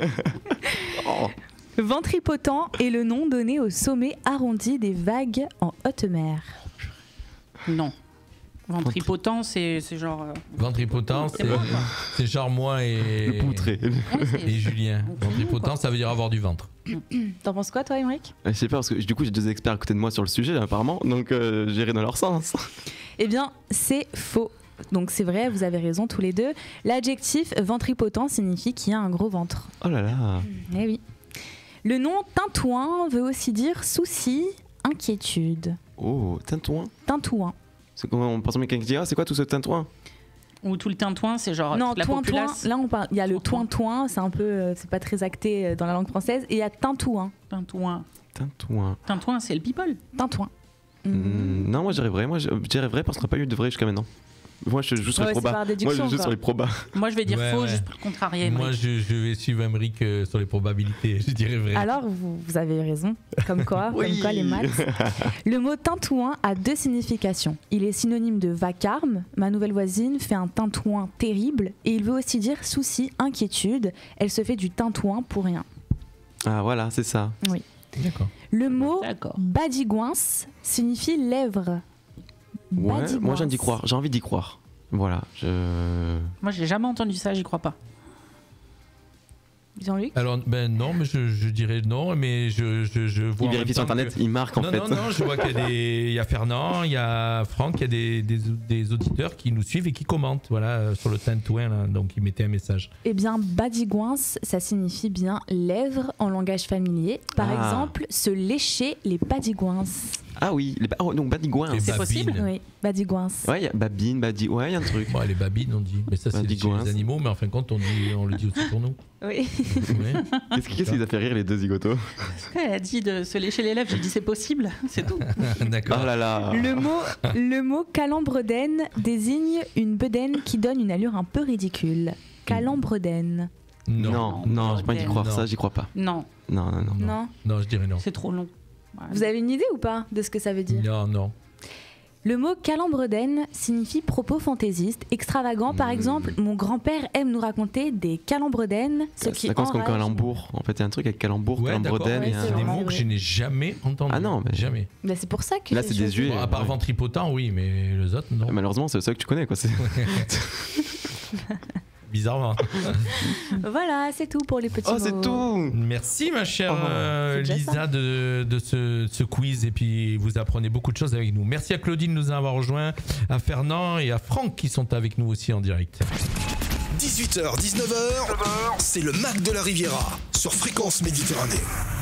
[SPEAKER 6] oh. Ventripotent est le nom donné au sommet arrondi des vagues en haute mer.
[SPEAKER 9] Non. Ventripotent, c'est c'est genre. euh,
[SPEAKER 2] Ventripotent, c'est
[SPEAKER 9] bon, quoi.
[SPEAKER 2] c'est genre moi et,
[SPEAKER 5] Le poutré.
[SPEAKER 9] ouais, c'est-
[SPEAKER 2] et Julien.
[SPEAKER 9] C'est
[SPEAKER 2] Ventripotent,
[SPEAKER 9] quoi.
[SPEAKER 2] ça veut dire avoir du ventre.
[SPEAKER 6] T'en penses quoi, toi, Émeric?
[SPEAKER 5] Je sais pas, parce que du coup, j'ai deux experts à côté de moi sur le sujet, apparemment, donc euh, j'irai dans leur sens.
[SPEAKER 6] Eh bien, c'est faux. Donc c'est vrai, vous avez raison tous les deux. L'adjectif ventripotent signifie qu'il y a un gros ventre.
[SPEAKER 5] Oh là là.
[SPEAKER 6] Eh oui. Le nom tintouin veut aussi dire souci, inquiétude.
[SPEAKER 5] Oh, tintouin.
[SPEAKER 6] Tintouin.
[SPEAKER 5] C'est comment on pense à quelqu'un qui dit ah, c'est quoi tout ce tintouin?
[SPEAKER 9] Ou tout le tintouin, c'est genre
[SPEAKER 6] non,
[SPEAKER 9] toute la
[SPEAKER 6] toin, toin.
[SPEAKER 9] populace.
[SPEAKER 6] Là, on parle. Il y a le
[SPEAKER 9] Toin,
[SPEAKER 6] toin-toin, c'est un peu, euh, c'est pas très acté euh, dans la langue française. Et il y a tintouin.
[SPEAKER 9] Tintouin.
[SPEAKER 5] Tintouin.
[SPEAKER 9] Tintouin, c'est le people.
[SPEAKER 6] Tintouin.
[SPEAKER 5] Hmm, non, moi je dirais vrai. Moi je je dirais vrai parce qu'on n'a pas eu de vrai jusqu'à maintenant. Moi je joue sur
[SPEAKER 6] Ouais,
[SPEAKER 5] les
[SPEAKER 6] c'est
[SPEAKER 5] probas.
[SPEAKER 6] par
[SPEAKER 5] Moi
[SPEAKER 6] déduction,
[SPEAKER 5] je joue
[SPEAKER 6] quoi.
[SPEAKER 5] sur les probas.
[SPEAKER 9] Moi, je vais dire
[SPEAKER 2] Ouais,
[SPEAKER 9] faux
[SPEAKER 2] ouais.
[SPEAKER 9] juste pour le contrarier.
[SPEAKER 2] Moi,
[SPEAKER 9] Émeric.
[SPEAKER 2] je, je vais suivre Émeric euh, sur les probabilités. Je dirais vrai.
[SPEAKER 6] Alors, vous, vous avez raison. Comme quoi,
[SPEAKER 5] Oui.
[SPEAKER 6] comme quoi les maths. Le mot tintouin a deux significations. Il est synonyme de vacarme. Ma nouvelle voisine fait un tintouin terrible. Et il veut aussi dire souci, inquiétude. Elle se fait du tintouin pour rien.
[SPEAKER 5] Ah voilà, c'est ça.
[SPEAKER 6] Oui.
[SPEAKER 2] D'accord.
[SPEAKER 6] Le mot
[SPEAKER 9] D'accord.
[SPEAKER 6] badigouince signifie lèvre.
[SPEAKER 5] Ouais, moi
[SPEAKER 6] Badigouince.
[SPEAKER 5] j'ai envie d'y croire. J'ai envie d'y croire. Voilà, je.
[SPEAKER 9] Moi, j'ai jamais entendu ça, j'y crois pas.
[SPEAKER 6] Jean-Luc?
[SPEAKER 2] Alors, ben non, mais je, je dirais non, mais je, je, je vois.
[SPEAKER 5] Il
[SPEAKER 2] en
[SPEAKER 5] vérifie
[SPEAKER 2] même
[SPEAKER 5] sur
[SPEAKER 2] temps
[SPEAKER 5] internet,
[SPEAKER 2] que-
[SPEAKER 5] il marque en
[SPEAKER 2] non,
[SPEAKER 5] fait.
[SPEAKER 2] non, non, je vois qu'il y a des, il y a Fernand, il y a Franck, il y a des, des, des auditeurs qui nous suivent et qui commentent, voilà, euh, sur le tintouin, là, donc ils mettaient un message.
[SPEAKER 6] Eh bien, badigouince, ça signifie bien lèvres en langage familier. Par
[SPEAKER 5] Ah.
[SPEAKER 6] exemple, se lécher les badigouinces.
[SPEAKER 5] Ah oui, les ba- oh, donc badigouin.
[SPEAKER 2] Les
[SPEAKER 9] C'est
[SPEAKER 2] babines.
[SPEAKER 9] possible
[SPEAKER 6] Oui, badigouince.
[SPEAKER 5] Ouais, il y a babine, badi. Ouais, il y a un truc.
[SPEAKER 2] Bon, les babines, on dit, mais ça c'est chez
[SPEAKER 5] Badigouins.
[SPEAKER 2] les animaux, mais en fin de compte, on, dit, on le dit aussi pour nous.
[SPEAKER 6] Oui.
[SPEAKER 2] Ouais.
[SPEAKER 5] Qu'est-ce qui, qu'est-ce qui les a fait rire les deux zigotos?
[SPEAKER 9] Elle a dit de se lécher les lèvres, j'ai dit c'est possible, c'est tout.
[SPEAKER 2] D'accord.
[SPEAKER 5] Oh là là.
[SPEAKER 6] Le mot, le mot calembredaine désigne une bedaine qui donne une allure un peu ridicule. Calembredaine.
[SPEAKER 2] Non.
[SPEAKER 5] Non, non, j'ai pas envie d'y croire.
[SPEAKER 2] Non.
[SPEAKER 5] Ça, j'y crois pas.
[SPEAKER 9] Non,
[SPEAKER 5] Non, non, non.
[SPEAKER 6] Non.
[SPEAKER 2] Non, je dirais non.
[SPEAKER 9] c'est trop long. Ouais.
[SPEAKER 6] Vous avez une idée ou pas de ce que ça veut dire?
[SPEAKER 2] Non, non.
[SPEAKER 6] Le mot calembredaine signifie propos fantaisiste, extravagant. Par
[SPEAKER 5] Hmm.
[SPEAKER 6] exemple, mon grand-père aime nous raconter des calembredaines, ce qui
[SPEAKER 5] Ça commence comme
[SPEAKER 6] enrage.
[SPEAKER 5] calembour. En fait, il y a un truc avec calembour,
[SPEAKER 2] Ouais, d'accord.
[SPEAKER 5] calembredaine.
[SPEAKER 6] ouais,
[SPEAKER 5] et un-
[SPEAKER 6] c'est
[SPEAKER 2] C'est des
[SPEAKER 6] vrai.
[SPEAKER 2] mots que je n'ai jamais entendus.
[SPEAKER 5] Ah non, mais-
[SPEAKER 2] jamais.
[SPEAKER 6] Bah, c'est pour ça que
[SPEAKER 5] Là,
[SPEAKER 6] j'ai
[SPEAKER 5] c'est
[SPEAKER 6] choisi.
[SPEAKER 5] désuet.
[SPEAKER 2] Bon, à part
[SPEAKER 5] ouais.
[SPEAKER 2] ventripotent, oui, mais les autres, non.
[SPEAKER 5] Malheureusement, c'est le seul que tu connais, quoi. C'est-
[SPEAKER 2] Bizarrement.
[SPEAKER 6] Voilà, c'est tout pour les petits
[SPEAKER 5] Oh,
[SPEAKER 6] mots.
[SPEAKER 5] c'est tout.
[SPEAKER 2] Merci ma chère
[SPEAKER 5] Oh,
[SPEAKER 2] euh,
[SPEAKER 6] c'est déjà
[SPEAKER 2] Lisa
[SPEAKER 6] ça.
[SPEAKER 2] de, de ce, ce quiz et puis vous apprenez beaucoup de choses avec nous. Merci à Claudine de nous avoir rejoints, à Fernand et à Franck qui sont avec nous aussi en direct.
[SPEAKER 1] dix-huit heures, dix-neuf heures, c'est le Mac de la Riviera sur Fréquence Méditerranée.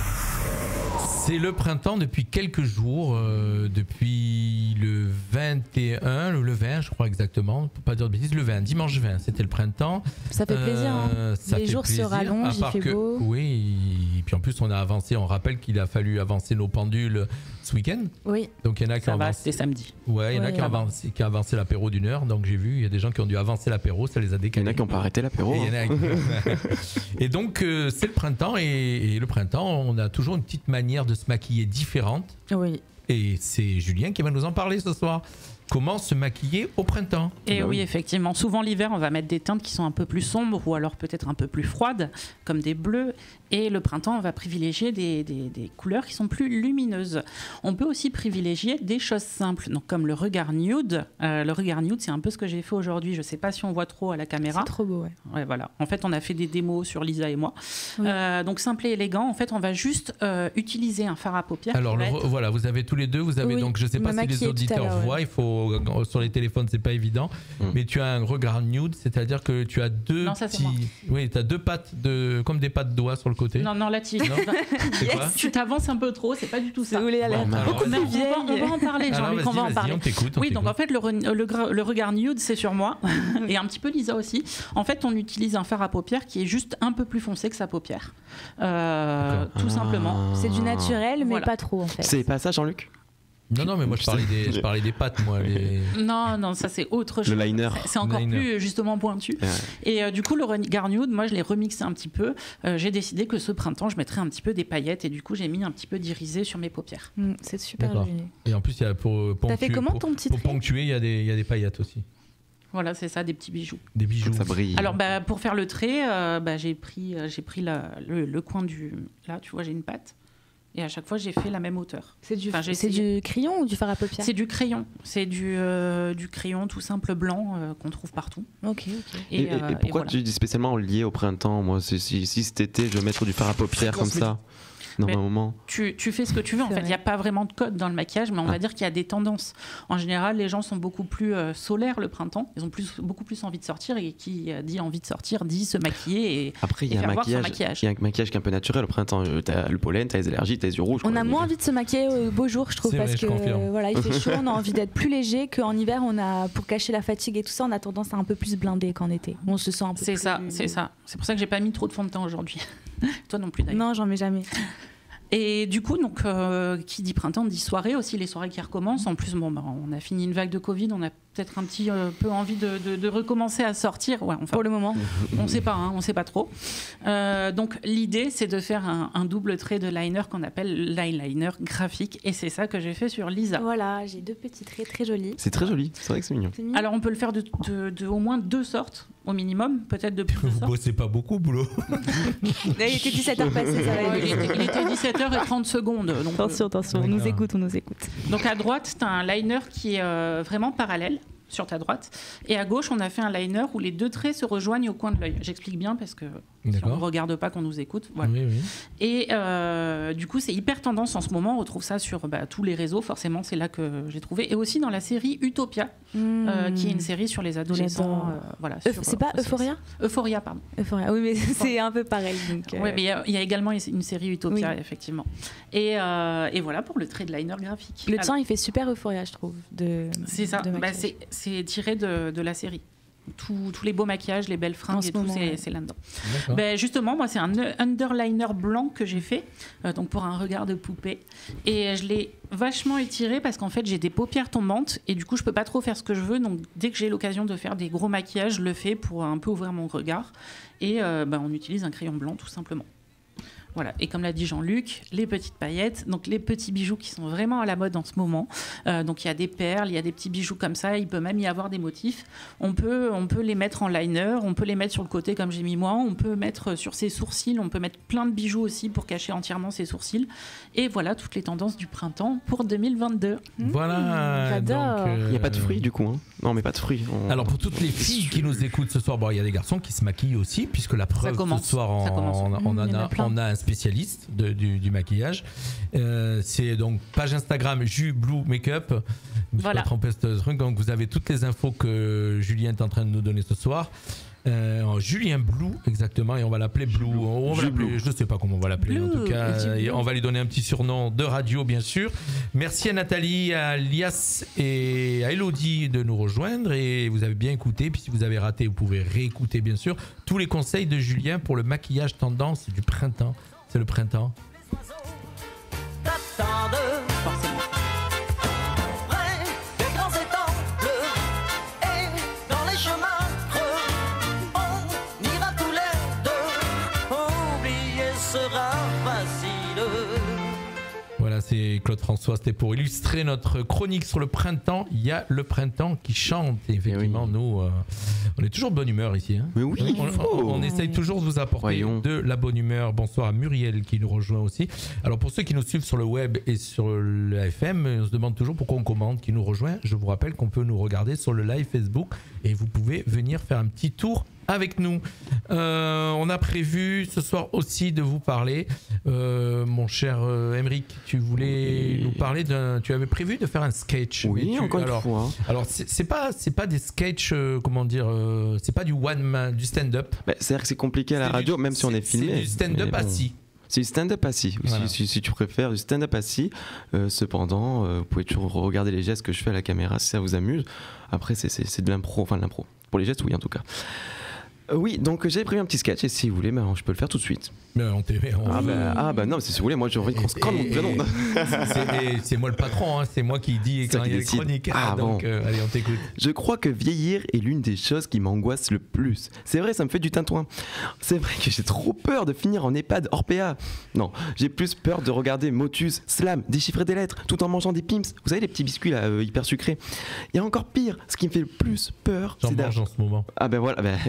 [SPEAKER 2] C'est le printemps depuis quelques jours, euh, depuis le vingt et un, le vingt je crois exactement, pour pas dire de bêtises, le vingt, dimanche vingt, c'était le printemps.
[SPEAKER 6] Ça fait plaisir. hein.
[SPEAKER 2] Euh, ça
[SPEAKER 6] Les
[SPEAKER 2] fait
[SPEAKER 6] jours se
[SPEAKER 2] plaisir,
[SPEAKER 6] rallongent,
[SPEAKER 2] à
[SPEAKER 6] il
[SPEAKER 2] part
[SPEAKER 6] fait
[SPEAKER 2] que-
[SPEAKER 6] beau.
[SPEAKER 2] Oui, et puis en plus on a avancé, on rappelle qu'il a fallu avancer nos pendules ce week-end.
[SPEAKER 6] Oui.
[SPEAKER 2] Donc il y en a qui
[SPEAKER 9] Ça
[SPEAKER 2] ont
[SPEAKER 9] va,
[SPEAKER 2] avancé.
[SPEAKER 9] c'était samedi.
[SPEAKER 2] Ouais, il y en a
[SPEAKER 6] Ouais,
[SPEAKER 2] qui ont
[SPEAKER 6] ça va.
[SPEAKER 2] avancé, qui ont avancé l'apéro d'une heure, donc j'ai vu, il y a des gens qui ont dû avancer l'apéro, ça les a
[SPEAKER 5] Il y en
[SPEAKER 2] décalés.
[SPEAKER 5] a qui n'ont pas arrêté l'apéro.
[SPEAKER 2] Et, il y en
[SPEAKER 5] hein.
[SPEAKER 2] a qui- Et donc euh, c'est le printemps et, et le printemps, on a toujours une petite manière de se maquiller différente.
[SPEAKER 6] Oui.
[SPEAKER 2] Et c'est Julien qui va nous en parler ce soir. Comment se maquiller au printemps?
[SPEAKER 9] Et
[SPEAKER 5] Bah
[SPEAKER 9] oui,
[SPEAKER 5] oui.
[SPEAKER 9] effectivement. Souvent l'hiver, on va mettre des teintes qui sont un peu plus sombres ou alors peut-être un peu plus froides, comme des bleus. Et le printemps, on va privilégier des, des- des couleurs qui sont plus lumineuses. On peut aussi privilégier des choses simples, donc comme le regard nude. Euh, le regard nude, c'est un peu ce que j'ai fait aujourd'hui. Je ne sais pas si on voit trop à la caméra.
[SPEAKER 6] C'est trop beau, ouais.
[SPEAKER 9] Ouais, voilà. En fait, on a fait des démos sur Lisa et moi.
[SPEAKER 6] Oui.
[SPEAKER 9] Euh, donc simple et élégant. En fait, on va juste euh, utiliser un fard à paupières.
[SPEAKER 2] Alors
[SPEAKER 9] qui
[SPEAKER 2] le
[SPEAKER 9] va
[SPEAKER 2] re-
[SPEAKER 9] être-
[SPEAKER 2] voilà, vous avez tous les deux, vous avez
[SPEAKER 6] Oui,
[SPEAKER 2] donc je sais
[SPEAKER 6] il
[SPEAKER 2] pas
[SPEAKER 6] m'a
[SPEAKER 2] si les
[SPEAKER 6] maquillée tout à
[SPEAKER 2] auditeurs
[SPEAKER 6] l'heure, ouais.
[SPEAKER 2] voient, il faut sur les téléphones c'est pas évident,
[SPEAKER 5] Mm.
[SPEAKER 2] mais tu as un regard nude, c'est-à-dire que tu as deux
[SPEAKER 9] Non, ça, c'est
[SPEAKER 2] petits,
[SPEAKER 9] moi.
[SPEAKER 2] oui, tu as deux pattes de comme des pattes de doigts sur le côté.
[SPEAKER 9] Non, non, là, tu,
[SPEAKER 2] Non. C'est quoi?
[SPEAKER 9] tu t'avances un peu trop. C'est pas du tout ça.
[SPEAKER 6] Vous voulez aller
[SPEAKER 2] Bon, bah, alors,
[SPEAKER 9] Mais on,
[SPEAKER 6] vieille.
[SPEAKER 9] va, on va en parler,
[SPEAKER 2] Alors,
[SPEAKER 9] Jean-Luc,
[SPEAKER 2] vas-y,
[SPEAKER 9] on va en
[SPEAKER 2] vas-y,
[SPEAKER 9] parler.
[SPEAKER 2] on t'écoute, on
[SPEAKER 9] Oui, donc en
[SPEAKER 2] t'écoute.
[SPEAKER 9] fait, le, re- le, gra- le regard nude, c'est sur moi, et un petit peu Lisa aussi. En fait, on utilise un fard à paupières qui est juste un peu plus foncé que sa paupière. Euh,
[SPEAKER 2] D'accord.
[SPEAKER 9] tout
[SPEAKER 5] Ah.
[SPEAKER 9] simplement.
[SPEAKER 6] C'est du naturel, mais
[SPEAKER 9] Voilà.
[SPEAKER 6] pas trop en fait.
[SPEAKER 5] C'est pas ça, Jean-Luc?
[SPEAKER 2] Non non, mais moi je parlais des je parlais des pattes moi les...
[SPEAKER 9] Non, non, ça c'est autre chose.
[SPEAKER 5] Le liner.
[SPEAKER 9] C'est encore
[SPEAKER 2] Liner.
[SPEAKER 9] plus justement pointu.
[SPEAKER 5] Ouais.
[SPEAKER 9] Et euh, du coup, le regard nude, moi je l'ai remixé un petit peu. Euh, j'ai décidé que ce printemps, je mettrais un petit peu des paillettes et du coup, j'ai mis un petit peu d'irisé sur mes paupières.
[SPEAKER 6] Mm, c'est super
[SPEAKER 2] D'accord.
[SPEAKER 6] joli.
[SPEAKER 2] Et en plus il y a pour
[SPEAKER 6] T'as fait
[SPEAKER 2] ponctuer
[SPEAKER 6] comment
[SPEAKER 2] pour,
[SPEAKER 6] ton petit
[SPEAKER 2] pour
[SPEAKER 6] trait?
[SPEAKER 2] ponctuer, il y a des il y a des paillettes aussi,
[SPEAKER 9] Voilà, c'est ça, des petits bijoux.
[SPEAKER 2] des bijoux.
[SPEAKER 5] Ça brille.
[SPEAKER 9] Alors, bah, pour faire le trait, euh, bah, j'ai pris, euh, j'ai pris la- le, le coin du. Là, tu vois, j'ai une patte. Et à chaque fois, j'ai fait la même hauteur.
[SPEAKER 6] C'est du,
[SPEAKER 9] Enfin, j'ai
[SPEAKER 6] c'est
[SPEAKER 9] essayé.
[SPEAKER 6] du crayon ou du fard à paupières?
[SPEAKER 9] C'est du crayon. C'est du, euh, du crayon tout simple blanc euh, qu'on trouve partout.
[SPEAKER 6] Ok, ok.
[SPEAKER 5] Et, et-
[SPEAKER 9] euh,
[SPEAKER 5] et pourquoi
[SPEAKER 9] voilà.
[SPEAKER 5] tu dis spécialement lié au printemps? Moi, si, si, si cet été, je vais mettre du fard à paupières comme ça, normalement.
[SPEAKER 9] Tu, tu fais ce que tu veux. En
[SPEAKER 6] C'est
[SPEAKER 9] fait, il
[SPEAKER 6] vrai.
[SPEAKER 9] n'y a pas vraiment de code dans le maquillage, mais on
[SPEAKER 5] Ah.
[SPEAKER 9] va dire qu'il y a des tendances. En général, les gens sont beaucoup plus euh, solaires le printemps. Ils ont plus, beaucoup plus envie de sortir. Et qui euh, dit envie de sortir dit se maquiller. Et,
[SPEAKER 5] Après, il y
[SPEAKER 9] et
[SPEAKER 5] a un
[SPEAKER 9] faire voir son
[SPEAKER 5] maquillage,
[SPEAKER 9] maquillage.
[SPEAKER 5] il y a un maquillage qui est un peu naturel au printemps. Euh, T'as le pollen, t'as les allergies, t'as les yeux rouges.
[SPEAKER 6] On
[SPEAKER 5] quoi.
[SPEAKER 6] a moins envie de se maquiller au beau jour, je trouve,
[SPEAKER 2] C'est
[SPEAKER 6] parce
[SPEAKER 2] vrai, je
[SPEAKER 6] que
[SPEAKER 2] confirme.
[SPEAKER 6] euh, voilà, il fait chaud, on a envie d'être plus léger qu'en hiver. On a, pour cacher la fatigue et tout ça, on a tendance à un peu plus blinder qu'en été. On se sent un peu
[SPEAKER 9] C'est
[SPEAKER 6] plus...
[SPEAKER 9] ça, c'est ça. C'est pour ça que j'ai pas mis trop de fond de teint aujourd'hui. Toi non plus d'ailleurs.
[SPEAKER 6] Non, j'en mets jamais.
[SPEAKER 9] Et du coup, donc, euh, qui dit printemps dit soirée aussi, les soirées qui recommencent. En plus, bon, bah, on a fini une vague de Covid, on a peut-être un petit euh, peu envie de, de- de recommencer à sortir. Ouais, enfin,
[SPEAKER 6] Pour le moment.
[SPEAKER 9] on sait pas, hein, on sait pas trop. Euh, donc, l'idée, c'est de faire un, un double trait de liner qu'on appelle l'eyeliner graphique, et c'est ça que j'ai fait sur Lisa.
[SPEAKER 6] Voilà, j'ai deux petits traits très jolis.
[SPEAKER 5] C'est très joli, c'est vrai que c'est mignon.
[SPEAKER 6] C'est mignon.
[SPEAKER 9] Alors, on peut le faire de, de- de au moins deux sortes au minimum, peut-être de plus de
[SPEAKER 2] Vous
[SPEAKER 9] sortes.
[SPEAKER 2] bossez pas beaucoup, boulot.
[SPEAKER 6] Il était dix-sept heures passées, ça va
[SPEAKER 9] Ouais,
[SPEAKER 6] aller.
[SPEAKER 9] il, était, il était dix-sept heures trente secondes. Donc, euh,
[SPEAKER 6] Attention, attention, on nous
[SPEAKER 2] D'accord.
[SPEAKER 6] écoute, on nous écoute.
[SPEAKER 9] Donc à droite, tu as un liner qui est euh, vraiment parallèle sur ta droite. Et à gauche, on a fait un liner où les deux traits se rejoignent au coin de l'œil. J'explique bien parce que si on
[SPEAKER 2] D'accord.
[SPEAKER 9] ne regarde pas, qu'on nous écoute. Voilà.
[SPEAKER 2] Oui, oui.
[SPEAKER 9] Et euh, du coup, c'est hyper tendance en ce moment. On retrouve ça sur bah, tous les réseaux. Forcément, c'est là que j'ai trouvé. Et aussi dans la série Utopia, euh, qui est une série sur les adolescents.
[SPEAKER 6] J'adore.
[SPEAKER 9] euh, voilà,
[SPEAKER 6] Euph-
[SPEAKER 9] sur,
[SPEAKER 6] c'est pas
[SPEAKER 9] euh,
[SPEAKER 6] Euphoria
[SPEAKER 9] Euphoria, pardon.
[SPEAKER 6] Euphoria, oui, mais c'est un peu pareil. Donc, euh,
[SPEAKER 9] Ouais, mais il y a- il y, a également une série Utopia,
[SPEAKER 6] Oui.
[SPEAKER 9] effectivement. Et, euh, et voilà pour le trait de liner graphique.
[SPEAKER 6] Le
[SPEAKER 9] Alors,
[SPEAKER 6] tien, il fait super Euphoria, je trouve. De,
[SPEAKER 9] C'est ça,
[SPEAKER 6] de
[SPEAKER 9] bah,
[SPEAKER 6] maquillage.
[SPEAKER 9] c'est c'est tiré de, de la série. Tous tous les beaux maquillages, les belles
[SPEAKER 6] En
[SPEAKER 9] fringues
[SPEAKER 6] ce
[SPEAKER 9] et tout,
[SPEAKER 6] moment,
[SPEAKER 9] c'est
[SPEAKER 6] ouais.
[SPEAKER 9] c'est là-dedans.
[SPEAKER 2] D'accord.
[SPEAKER 9] Ben, justement, moi, c'est un underliner blanc que j'ai fait, euh, donc pour un regard de poupée. Et je l'ai vachement étiré parce qu'en fait, j'ai des paupières tombantes et du coup, je peux pas trop faire ce que je veux. Donc, dès que j'ai l'occasion de faire des gros maquillages, je le fais pour un peu ouvrir mon regard. Et euh, ben, on utilise un crayon blanc, tout simplement. Voilà. Et comme l'a dit Jean-Luc, les petites paillettes, donc les petits bijoux qui sont vraiment à la mode en ce moment. Euh, donc il y a des perles, il y a des petits bijoux comme ça, il peut même y avoir des motifs. On peut, on peut les mettre en liner, on peut les mettre sur le côté comme j'ai mis moi, on peut mettre sur ses sourcils, on peut mettre plein de bijoux aussi pour cacher entièrement ses sourcils. Et voilà toutes les tendances du printemps pour deux mille vingt-deux.
[SPEAKER 2] Voilà.
[SPEAKER 6] j'adore.
[SPEAKER 2] donc, euh,
[SPEAKER 5] Il n'y a pas de fruits du coup, hein? Non, mais pas de fruits. On-
[SPEAKER 2] Alors pour toutes les filles qui nous écoutent ce soir, bon, il y a des garçons qui se maquillent aussi, puisque la preuve
[SPEAKER 9] commence,
[SPEAKER 2] ce soir,
[SPEAKER 9] ça
[SPEAKER 2] on,
[SPEAKER 9] commence.
[SPEAKER 2] on,
[SPEAKER 6] Mmh,
[SPEAKER 2] en
[SPEAKER 6] il y en a
[SPEAKER 2] a,
[SPEAKER 6] plein.
[SPEAKER 2] on a un spécialiste de- du, du maquillage. Euh, c'est donc page Instagram Ju Blue Makeup. Je me suis
[SPEAKER 9] Voilà.
[SPEAKER 2] pas trompé ce truc. Donc vous avez toutes les infos que Julien est en train de nous donner ce soir. Euh, Julien Blue exactement, et on va l'appeler Blue. On va
[SPEAKER 5] Ju
[SPEAKER 2] l'appeler,
[SPEAKER 5] Blue.
[SPEAKER 2] je sais pas comment on va l'appeler. En
[SPEAKER 9] Blue,
[SPEAKER 2] tout cas,
[SPEAKER 9] Ju Blue.
[SPEAKER 2] et on va lui donner un petit surnom de radio, bien sûr. Merci à Nathalie, à Lias et à Elodie de nous rejoindre. Et vous avez bien écouté. Puis si vous avez raté, vous pouvez réécouter, bien sûr, tous les conseils de Julien pour le maquillage tendance du printemps. C'est le printemps.
[SPEAKER 9] Forcément.
[SPEAKER 12] Près des grands étangs bleus et dans les chemins creux, on ira tous les deux. Oublier sera facile.
[SPEAKER 2] Voilà, c'est Claude François. C'était pour illustrer notre chronique sur le printemps. Il y a le printemps qui chante. Et effectivement,
[SPEAKER 5] oui.
[SPEAKER 2] nous, euh, on est toujours de bonne humeur ici. Hein.
[SPEAKER 5] Mais oui,
[SPEAKER 2] on,
[SPEAKER 5] il faut.
[SPEAKER 2] on- on essaye toujours de vous apporter
[SPEAKER 5] Voyons.
[SPEAKER 2] de la bonne humeur. Bonsoir à Muriel qui nous rejoint aussi. Alors pour ceux qui nous suivent sur le web et sur le F M, on se demande toujours pourquoi on commente, qui nous rejoint. Je vous rappelle qu'on peut nous regarder sur le live Facebook et vous pouvez venir faire un petit tour avec nous. Euh, on a prévu ce soir aussi de vous parler. Euh, mon cher euh, Émeric, tu voulais
[SPEAKER 5] Oui.
[SPEAKER 2] nous parler d'un. Tu avais prévu de faire un sketch. mais
[SPEAKER 5] Oui,
[SPEAKER 2] tu-
[SPEAKER 5] encore
[SPEAKER 2] alors,
[SPEAKER 5] une fois.
[SPEAKER 2] alors c'est c'est pas c'est pas des sketchs euh, comment dire euh, c'est pas du one man du stand-up.
[SPEAKER 5] Bah, c'est-à-dire que c'est compliqué à la
[SPEAKER 2] C'est
[SPEAKER 5] radio,
[SPEAKER 2] du-
[SPEAKER 5] même si on est
[SPEAKER 2] c'est-
[SPEAKER 5] filmé.
[SPEAKER 2] C'est du stand-up
[SPEAKER 5] Mais bon.
[SPEAKER 2] assis.
[SPEAKER 5] C'est du stand-up assis, ou si-
[SPEAKER 2] Voilà.
[SPEAKER 5] si, si tu préfères, du stand-up assis. Euh, cependant, euh, vous pouvez toujours regarder les gestes que je fais à la caméra si ça vous amuse. Après, c'est- c'est c'est de l'impro, enfin de l'impro. Pour les gestes, oui, en tout cas. Euh, oui, donc j'ai prévu un petit sketch, et si vous voulez, ben, je peux le faire tout de suite.
[SPEAKER 2] Mais on t'est- on-
[SPEAKER 5] Ah, bah, ah, bah non, mais si vous voulez, moi j'ai envie qu'on se crame mon prénom.
[SPEAKER 2] C'est et c'est moi le patron, hein, c'est moi qui dis
[SPEAKER 5] C'est toi
[SPEAKER 2] quand
[SPEAKER 5] qui
[SPEAKER 2] il y a les
[SPEAKER 5] décide.
[SPEAKER 2] chroniques.
[SPEAKER 5] Ah,
[SPEAKER 2] donc
[SPEAKER 5] bon.
[SPEAKER 2] euh, allez, on t'écoute.
[SPEAKER 5] Je crois que vieillir est l'une des choses qui m'angoisse le plus. C'est vrai, ça me fait du tintouin. C'est vrai que j'ai trop peur de finir en EHPAD hors P A. Non, j'ai plus peur de regarder Motus, Slam, déchiffrer des lettres, tout en mangeant des Pimps. Vous savez, les petits biscuits là, euh, hyper sucrés. Il y a encore pire, ce qui me fait le plus peur,
[SPEAKER 2] J'en
[SPEAKER 5] c'est d'a-
[SPEAKER 2] mange en ce moment.
[SPEAKER 5] Ah ben voilà, ben,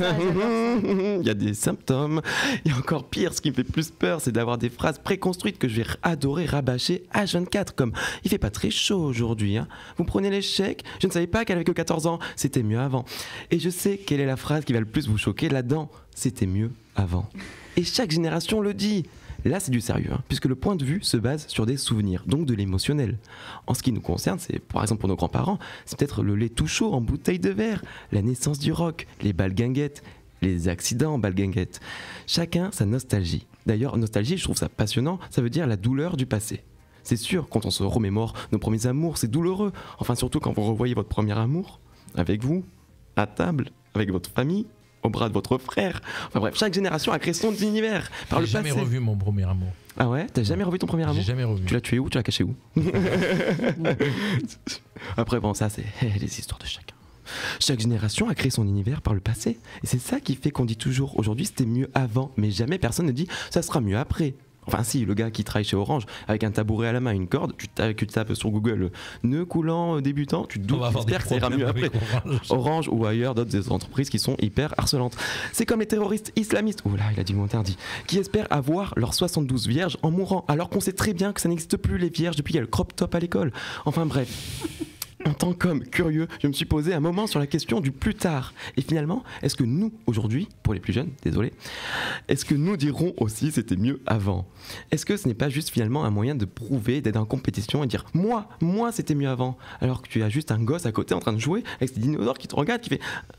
[SPEAKER 6] ça, j'adore
[SPEAKER 5] Il y a des symptômes. Il y a encore pire, ce qui me fait plus peur, c'est d'avoir des phrases préconstruites que je vais adorer rabâcher H vingt-quatre, comme « Il fait pas très chaud aujourd'hui, hein. Vous prenez l'échec, je ne savais pas qu'elle avait que quatorze ans, c'était mieux avant. » Et je sais quelle est la phrase qui va le plus vous choquer là-dedans. C'était mieux avant. Et chaque génération le dit. Là, c'est du sérieux, hein, puisque le point de vue se base sur des souvenirs, donc de l'émotionnel. En ce qui nous concerne, c'est par exemple pour nos grands-parents, c'est peut-être le lait tout chaud en bouteille de verre, la naissance du rock, les balguinguettes, les accidents en balguinguettes. Chacun sa nostalgie. D'ailleurs, nostalgie, je trouve ça passionnant, ça veut dire la douleur du passé. C'est sûr, quand on se remémore nos premiers amours, c'est douloureux. Enfin, surtout quand vous revoyez votre premier amour, avec vous, à table, avec votre famille, au bras de votre frère. Enfin bref, chaque génération a créé son univers par le
[SPEAKER 2] J'ai jamais
[SPEAKER 5] passé.
[SPEAKER 2] revu mon premier amour.
[SPEAKER 5] Ah ouais? T'as jamais revu ton premier amour?
[SPEAKER 2] J'ai jamais revu.
[SPEAKER 5] Tu l'as tué où? Tu l'as caché où? Après bon, ça c'est les histoires de chacun. Chaque génération a créé son univers par le passé. Et c'est ça qui fait qu'on dit toujours aujourd'hui c'était mieux avant, mais jamais personne ne dit ça sera mieux après. Enfin si, le gars qui travaille chez Orange avec un tabouret à la main, une corde, tu tapes, tu tapes sur Google nœud coulant débutant, tu te doutes, j'espère que ça ira mieux après. Orange. Orange ou ailleurs d'autres entreprises qui sont hyper harcelantes. C'est comme les terroristes islamistes, oh là il a dit le mot interdit, qui espèrent avoir leurs soixante-douze vierges en mourant, alors qu'on sait très bien que ça n'existe plus les vierges depuis qu'il y a le crop top à l'école. Enfin bref. En tant qu'homme curieux, je me suis posé un moment sur la question du plus tard. Et finalement, est-ce que nous, aujourd'hui, pour les plus jeunes, désolé, est-ce que nous dirons aussi c'était mieux avant? Est-ce que ce n'est pas juste finalement un moyen de prouver, d'être en compétition et dire moi, moi c'était mieux avant, alors que tu as juste un gosse à côté en train de jouer avec ces dinosaures qui te regardent, qui fait...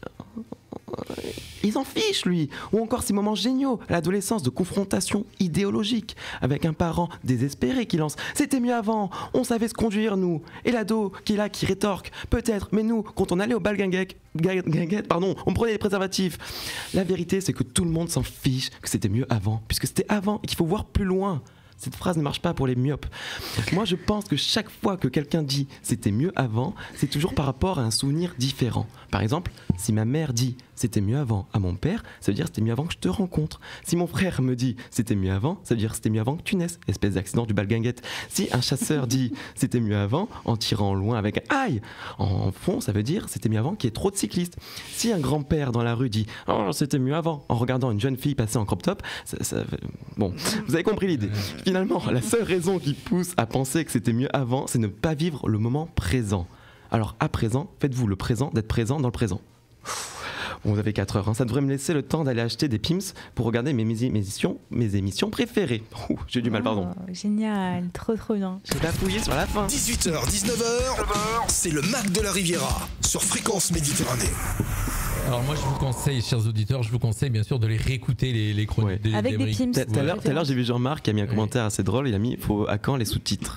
[SPEAKER 5] Il s'en fiche lui. Ou encore ces moments géniaux à l'adolescence de confrontation idéologique avec un parent désespéré qui lance « C'était mieux avant, on savait se conduire nous » et l'ado qui est là qui rétorque « Peut-être, mais nous, quand on allait au bal guinguette, pardon, on prenait des préservatifs ». La vérité c'est que tout le monde s'en fiche que c'était mieux avant, puisque c'était avant et qu'il faut voir plus loin. Cette phrase ne marche pas pour les myopes. Moi, je pense que chaque fois que quelqu'un dit « c'était mieux avant », c'est toujours par rapport à un souvenir différent. Par exemple, si ma mère dit « c'était mieux avant » à mon père, ça veut dire « c'était mieux avant que je te rencontre ». Si mon frère me dit « c'était mieux avant », ça veut dire « c'était mieux avant que tu naisses », espèce d'accident du balguinguette. Si un chasseur dit « c'était mieux avant » en tirant loin avec un « aïe » en fond, ça veut dire « c'était mieux avant qu'il y ait trop de cyclistes ». Si un grand-père dans la rue dit « oh, c'était mieux avant » en regardant une jeune fille passer en crop top, ça, ça... bon, vous avez compris l'idée. Finalement, la seule raison qui pousse à penser que c'était mieux avant, c'est ne pas vivre le moment présent. Alors à présent, faites-vous le présent d'être présent dans le présent. Bon, vous avez quatre heures, hein. Ça devrait me laisser le temps d'aller acheter des Pims pour regarder mes, mes, émissions, mes émissions préférées. Ouh, j'ai du mal, pardon.
[SPEAKER 6] Oh, génial, trop trop bien.
[SPEAKER 5] J'ai bafouillé sur la fin.
[SPEAKER 1] dix-huit heures, dix-neuf heures, c'est le Mac de la Riviera sur Fréquence Méditerranée.
[SPEAKER 2] Alors moi je vous conseille, chers auditeurs, je vous conseille bien sûr de les réécouter les, les chroniques
[SPEAKER 5] ouais.
[SPEAKER 2] des,
[SPEAKER 6] avec des Pims.
[SPEAKER 5] Tout à l'heure, j'ai vu Jean-Marc qui a mis un ouais. commentaire assez drôle, il a mis faut à quand les sous-titres.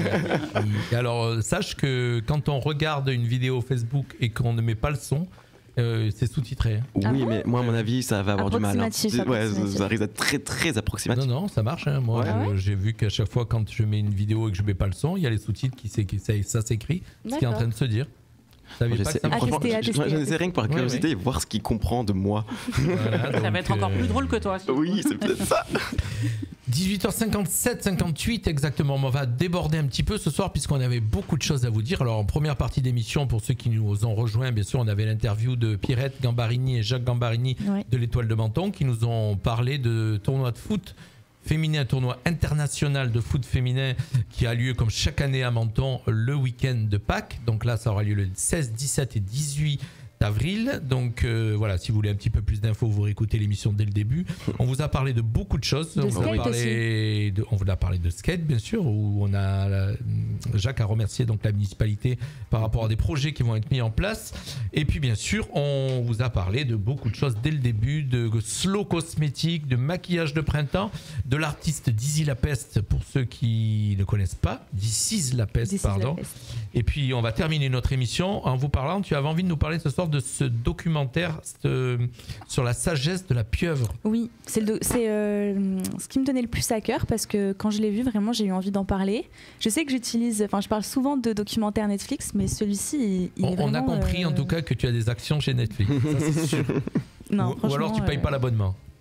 [SPEAKER 2] Et alors sache que quand on regarde une vidéo Facebook et qu'on ne met pas le son, euh, c'est sous-titré. Hein.
[SPEAKER 5] Oui, ah bon mais moi à mon avis ça va avoir du mal. Hein. Ouais, ça risque d'être très très approximatif.
[SPEAKER 2] Non non, ça marche. Hein. Moi,
[SPEAKER 6] ouais.
[SPEAKER 2] euh, j'ai vu qu'à chaque fois quand je mets une vidéo et que je mets pas le son, il y a les sous-titres qui, qui ça, ça s'écrit, ce qui est en train de se dire.
[SPEAKER 5] Moi, j'essaie,
[SPEAKER 6] pas franchement,
[SPEAKER 5] j'essaie rien que par curiosité et ouais, ouais. voir ce qu'il comprend de moi.
[SPEAKER 9] Voilà, ça va être encore euh... plus drôle que toi.
[SPEAKER 5] Oui, c'est peut-être ça.
[SPEAKER 2] dix-huit heures cinquante-sept, cinquante-huit exactement. On va déborder un petit peu ce soir puisqu'on avait beaucoup de choses à vous dire. Alors en première partie d'émission, pour ceux qui nous ont rejoints, bien sûr, on avait l'interview de Pierrette Gambarini et Jacques Gambarini ouais. de l'Étoile de Menton qui nous ont parlé de tournoi de foot féminin, un tournoi international de foot féminin qui a lieu comme chaque année à Menton le week-end de Pâques. Donc là, ça aura lieu le seize, dix-sept et dix-huit avril. Donc euh, voilà, si vous voulez un petit peu plus d'infos, vous réécoutez l'émission dès le début. On vous a parlé de beaucoup de choses.
[SPEAKER 6] De
[SPEAKER 2] on, vous a parlé de, on vous a parlé de skate, bien sûr, où on a la, Jacques a remercié donc la municipalité par rapport à des projets qui vont être mis en place. Et puis bien sûr, on vous a parlé de beaucoup de choses dès le début, de slow cosmétique, de maquillage de printemps, de l'artiste Dizzy La Peste pour ceux qui ne connaissent pas, Dizzy La Peste, pardon. La Peste. Et puis on va terminer notre émission en vous parlant. Tu avais envie de nous parler ce soir de ce documentaire ce, sur la sagesse de la pieuvre.
[SPEAKER 6] Oui, c'est, le do- c'est euh, ce qui me tenait le plus à cœur parce que quand je l'ai vu, vraiment, j'ai eu envie d'en parler. Je sais que j'utilise, enfin, je parle souvent de documentaires Netflix, mais celui-ci, il, il
[SPEAKER 2] on,
[SPEAKER 6] est vraiment...
[SPEAKER 2] On a compris
[SPEAKER 6] euh...
[SPEAKER 2] en tout cas que tu as des actions chez Netflix, ça c'est sûr.
[SPEAKER 6] Non,
[SPEAKER 2] ou, ou alors tu payes
[SPEAKER 6] euh...
[SPEAKER 2] pas l'abonnement.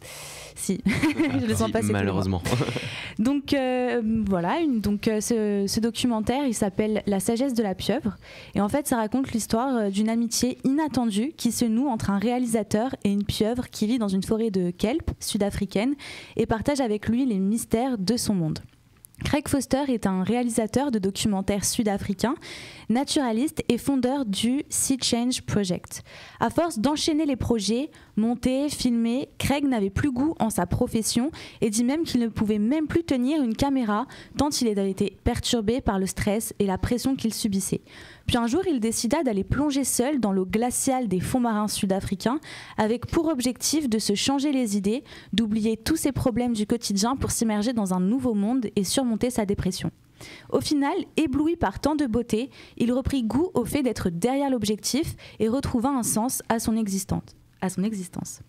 [SPEAKER 6] Si, je le sens passer.
[SPEAKER 5] Malheureusement.
[SPEAKER 6] Donc euh, voilà, une, donc, euh, ce, ce documentaire, il s'appelle La sagesse de la pieuvre. Et en fait, ça raconte l'histoire d'une amitié inattendue qui se noue entre un réalisateur et une pieuvre qui vit dans une forêt de kelp sud-africaine et partage avec lui les mystères de son monde. Craig Foster est un réalisateur de documentaires sud-africain, naturaliste et fondeur du Sea Change Project. À force d'enchaîner les projets, monter, filmer, Craig n'avait plus goût en sa profession et dit même qu'il ne pouvait même plus tenir une caméra tant il avait été perturbé par le stress et la pression qu'il subissait. Puis un jour, il décida d'aller plonger seul dans l'eau glaciale des fonds marins sud-africains avec pour objectif de se changer les idées, d'oublier tous ses problèmes du quotidien pour s'immerger dans un nouveau monde et surmonter sa dépression. Au final, ébloui par tant de beauté, il reprit goût au fait d'être derrière l'objectif et retrouva un sens à son existence. À son existence.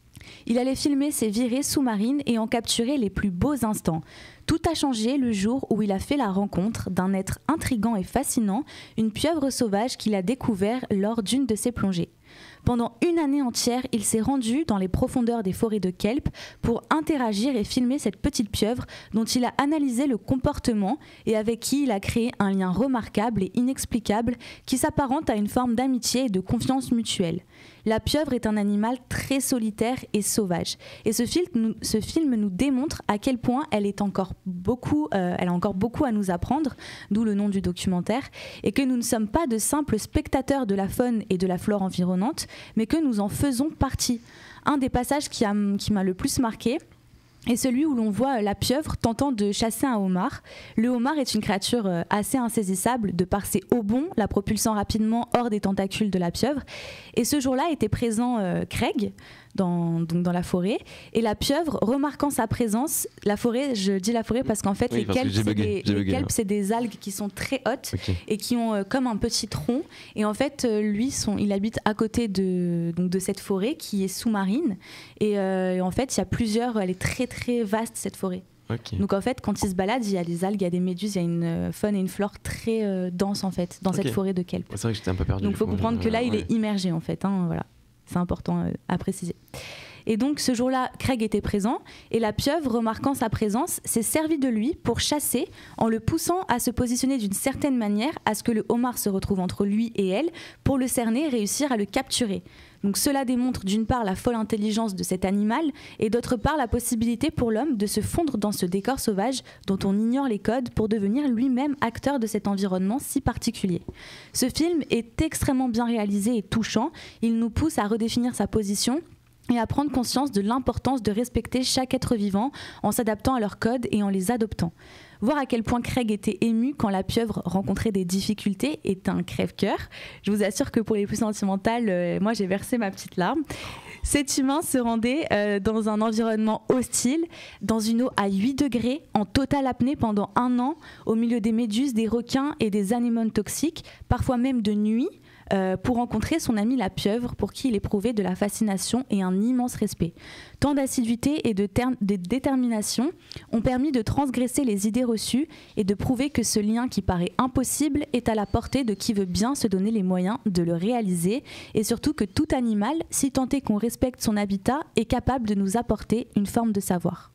[SPEAKER 6] Il allait filmer ses virées sous-marines et en capturer les plus beaux instants. Tout a changé le jour où il a fait la rencontre d'un être intrigant et fascinant, une pieuvre sauvage qu'il a découvert lors d'une de ses plongées. Pendant une année entière, il s'est rendu dans les profondeurs des forêts de kelp pour interagir et filmer cette petite pieuvre dont il a analysé le comportement et avec qui il a créé un lien remarquable et inexplicable qui s'apparente à une forme d'amitié et de confiance mutuelle. La pieuvre est un animal très solitaire et sauvage. Et ce film nous, ce film nous démontre à quel point elle, est encore beaucoup, euh, elle a encore beaucoup à nous apprendre, d'où le nom du documentaire, et que nous ne sommes pas de simples spectateurs de la faune et de la flore environnante, mais que nous en faisons partie. Un des passages qui, a, qui m'a le plus marqué est celui où l'on voit la pieuvre tentant de chasser un homard. Le homard est une créature assez insaisissable de par ses haubons, la propulsant rapidement hors des tentacules de la pieuvre. Et ce jour-là était présent euh, Craig dans, donc dans la forêt. Et la pieuvre, remarquant sa présence, la forêt, je dis la forêt parce qu'en fait, oui, les kelps, c'est des, les bugué, kelps, c'est des algues qui sont très hautes okay. et qui ont euh, comme un petit tronc. Et en fait, euh, lui, son, il habite à côté de, donc de cette forêt qui est sous-marine. Et, euh, et en fait, il y a plusieurs, elle est très très vaste cette forêt. Okay. Donc en fait, quand il se balade, il y a des algues, il y a des méduses, il y a une faune et une flore très euh, dense en fait dans okay. cette forêt de kelp.
[SPEAKER 5] C'est vrai que j'étais un peu perdu.
[SPEAKER 6] Donc il faut comprendre que là, il ouais. est immergé en fait. Hein, voilà, c'est important euh, à préciser. Et donc ce jour-là, Craig était présent et la pieuvre, remarquant sa présence, s'est servie de lui pour chasser en le poussant à se positionner d'une certaine manière à ce que le homard se retrouve entre lui et elle pour le cerner et réussir à le capturer. Donc cela démontre d'une part la folle intelligence de cet animal et d'autre part la possibilité pour l'homme de se fondre dans ce décor sauvage dont on ignore les codes pour devenir lui-même acteur de cet environnement si particulier. Ce film est extrêmement bien réalisé et touchant. Il nous pousse à redéfinir sa position et à prendre conscience de l'importance de respecter chaque être vivant en s'adaptant à leurs codes et en les adoptant. Voir à quel point Craig était ému quand la pieuvre rencontrait des difficultés est un crève-cœur. Je vous assure que pour les plus sentimentales, euh, moi j'ai versé ma petite larme. Cet humain se rendait euh, dans un environnement hostile, dans une eau à huit degrés, en totale apnée pendant un an, au milieu des méduses, des requins et des anémones toxiques, parfois même de nuit, Euh, pour rencontrer son ami la pieuvre, pour qui il éprouvait de la fascination et un immense respect. Tant d'assiduité et de, ter- de détermination ont permis de transgresser les idées reçues et de prouver que ce lien qui paraît impossible est à la portée de qui veut bien se donner les moyens de le réaliser, et surtout que tout animal, si tant est qu'on respecte son habitat, est capable de nous apporter une forme de savoir.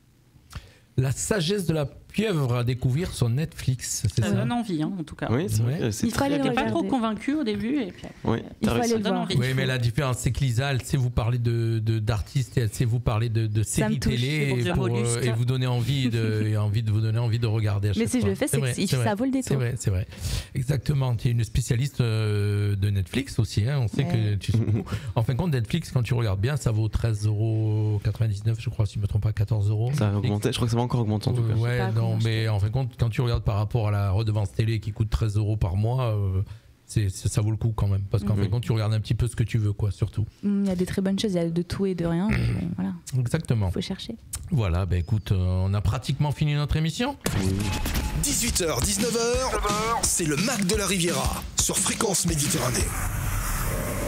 [SPEAKER 2] La sagesse de la pieuvre à découvrir sur Netflix, c'est
[SPEAKER 9] ça,
[SPEAKER 2] ça
[SPEAKER 9] donne envie, hein, en tout cas.
[SPEAKER 5] Oui, c'est vrai.
[SPEAKER 6] Il faut aller le
[SPEAKER 9] regarder. Pas trop convaincu au début, et puis
[SPEAKER 5] oui,
[SPEAKER 6] il faut aller le voir.
[SPEAKER 2] Oui, mais la différence, c'est que Lisa, elle sait vous parler de, de, d'artistes, et elle sait vous parler de, de séries télé et, pour, euh, et vous donner envie de, et envie de vous donner envie de regarder. À
[SPEAKER 6] mais si
[SPEAKER 2] fois.
[SPEAKER 6] je le fais, c'est, c'est, c'est que ça vaut le détour.
[SPEAKER 2] C'est vrai, c'est vrai. Exactement. Tu es une spécialiste euh, de Netflix aussi. Hein. On sait ouais. que tu sais beaucoup. En fin de compte, Netflix, quand tu regardes bien, ça vaut treize euros quatre-vingt-dix-neuf, je crois, si je ne me trompe pas, quatorze euros.
[SPEAKER 5] Ça a augmenté. Je crois que ça va encore augmenter en tout cas.
[SPEAKER 2] Ouais, non, mais en fin de compte, quand tu regardes par rapport à la redevance télé qui coûte treize euros par mois, euh, c'est, c'est, ça vaut le coup quand même. Parce qu'en mmh. fin de compte, tu regardes un petit peu ce que tu veux, quoi, surtout.
[SPEAKER 6] Il y a des très bonnes choses, il y a de tout et de rien. Mmh. Bon, voilà.
[SPEAKER 2] Exactement.
[SPEAKER 6] Il faut chercher.
[SPEAKER 2] Voilà, bah écoute, euh, on a pratiquement fini notre émission.
[SPEAKER 1] dix-huit heures dix-neuf heures, c'est le Mac de la Riviera sur Fréquence Méditerranée.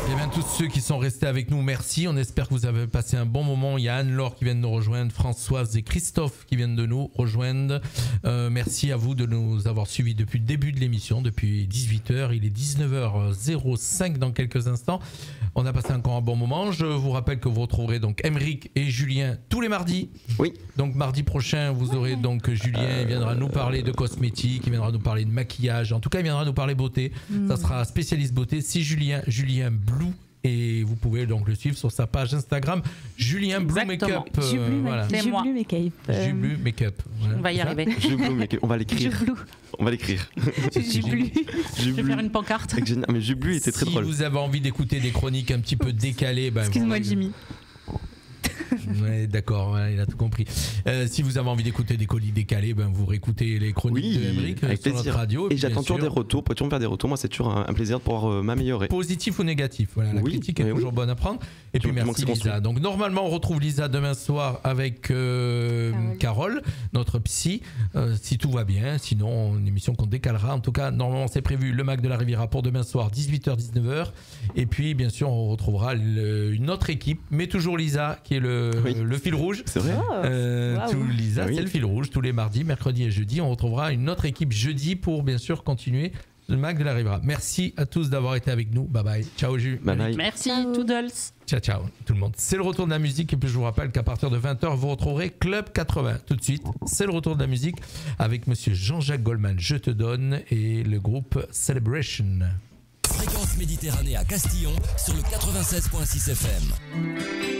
[SPEAKER 2] Et bien tous ceux qui sont restés avec nous, merci. On espère que vous avez passé un bon moment. Il y a Anne-Laure qui vient de nous rejoindre, Françoise et Christophe qui viennent de nous rejoindre. Euh, merci à vous de nous avoir suivis depuis le début de l'émission, depuis dix-huit heures. Il est dix-neuf heures zéro cinq dans quelques instants. On a passé encore un bon moment. Je vous rappelle que vous retrouverez donc Aymeric et Julien tous les mardis.
[SPEAKER 5] Oui.
[SPEAKER 2] Donc mardi prochain, vous aurez donc Julien. Il viendra nous parler de cosmétiques, il viendra nous parler de maquillage. En tout cas, il viendra nous parler beauté. Mmh. Ça sera spécialiste beauté. Si Julien, Julien Blue. Et vous pouvez donc le suivre sur sa page Instagram, Julien Blue Makeup.
[SPEAKER 6] Euh, Jublu
[SPEAKER 2] voilà.
[SPEAKER 6] Makeup.
[SPEAKER 2] Euh... Jublu Makeup.
[SPEAKER 9] Voilà. On va y arriver.
[SPEAKER 5] Jublu Makeup. On va l'écrire.
[SPEAKER 9] Jublu.
[SPEAKER 5] On va l'écrire.
[SPEAKER 9] Jublu. Je vais faire une pancarte.
[SPEAKER 5] Mais Jublu était très
[SPEAKER 2] si
[SPEAKER 5] drôle.
[SPEAKER 2] Si vous avez envie d'écouter des chroniques un petit peu décalées, ben
[SPEAKER 6] excuse-moi
[SPEAKER 2] vous...
[SPEAKER 6] Jimmy.
[SPEAKER 2] Ouais, d'accord, ouais, il a tout compris. Euh, si vous avez envie d'écouter des colis décalés, ben vous réécoutez les chroniques
[SPEAKER 5] oui,
[SPEAKER 2] de Aymeric sur
[SPEAKER 5] plaisir.
[SPEAKER 2] notre radio.
[SPEAKER 5] Et, et j'attends toujours des retours. Peux-tu me faire des retours? Moi, c'est toujours un, un plaisir de pouvoir euh, m'améliorer.
[SPEAKER 2] Positif ou négatif. Voilà, la
[SPEAKER 5] oui,
[SPEAKER 2] critique est toujours oui. bonne à prendre. Et puis merci Lisa. Donc normalement, on retrouve Lisa demain soir avec euh, Carole. Carole, notre psy. Euh, si tout va bien, sinon une émission qu'on décalera. En tout cas, normalement, c'est prévu le Mac de la Riviera pour demain soir, dix-huit heures dix-neuf heures. Et puis, bien sûr, on retrouvera le, une autre équipe, mais toujours Lisa qui est le, oui. le fil rouge.
[SPEAKER 5] C'est vrai.
[SPEAKER 2] Euh, wow. Tout, Lisa,
[SPEAKER 5] oui.
[SPEAKER 2] c'est le fil rouge. Tous les mardis, mercredis et jeudi, on retrouvera une autre équipe jeudi pour bien sûr continuer le Mac de la Riviera. Merci à tous d'avoir été avec nous. Bye bye. Ciao Jules.
[SPEAKER 5] Bye bye.
[SPEAKER 9] Merci. Toodles.
[SPEAKER 2] Ciao ciao tout le monde. C'est le retour de la musique et puis je vous rappelle qu'à partir de vingt heures vous retrouverez Club quatre-vingts. Tout de suite, c'est le retour de la musique avec monsieur Jean-Jacques Goldman. Je te donne et le groupe Celebration.
[SPEAKER 13] Fréquence Méditerranée à Castillon sur le quatre-vingt-seize virgule six F M.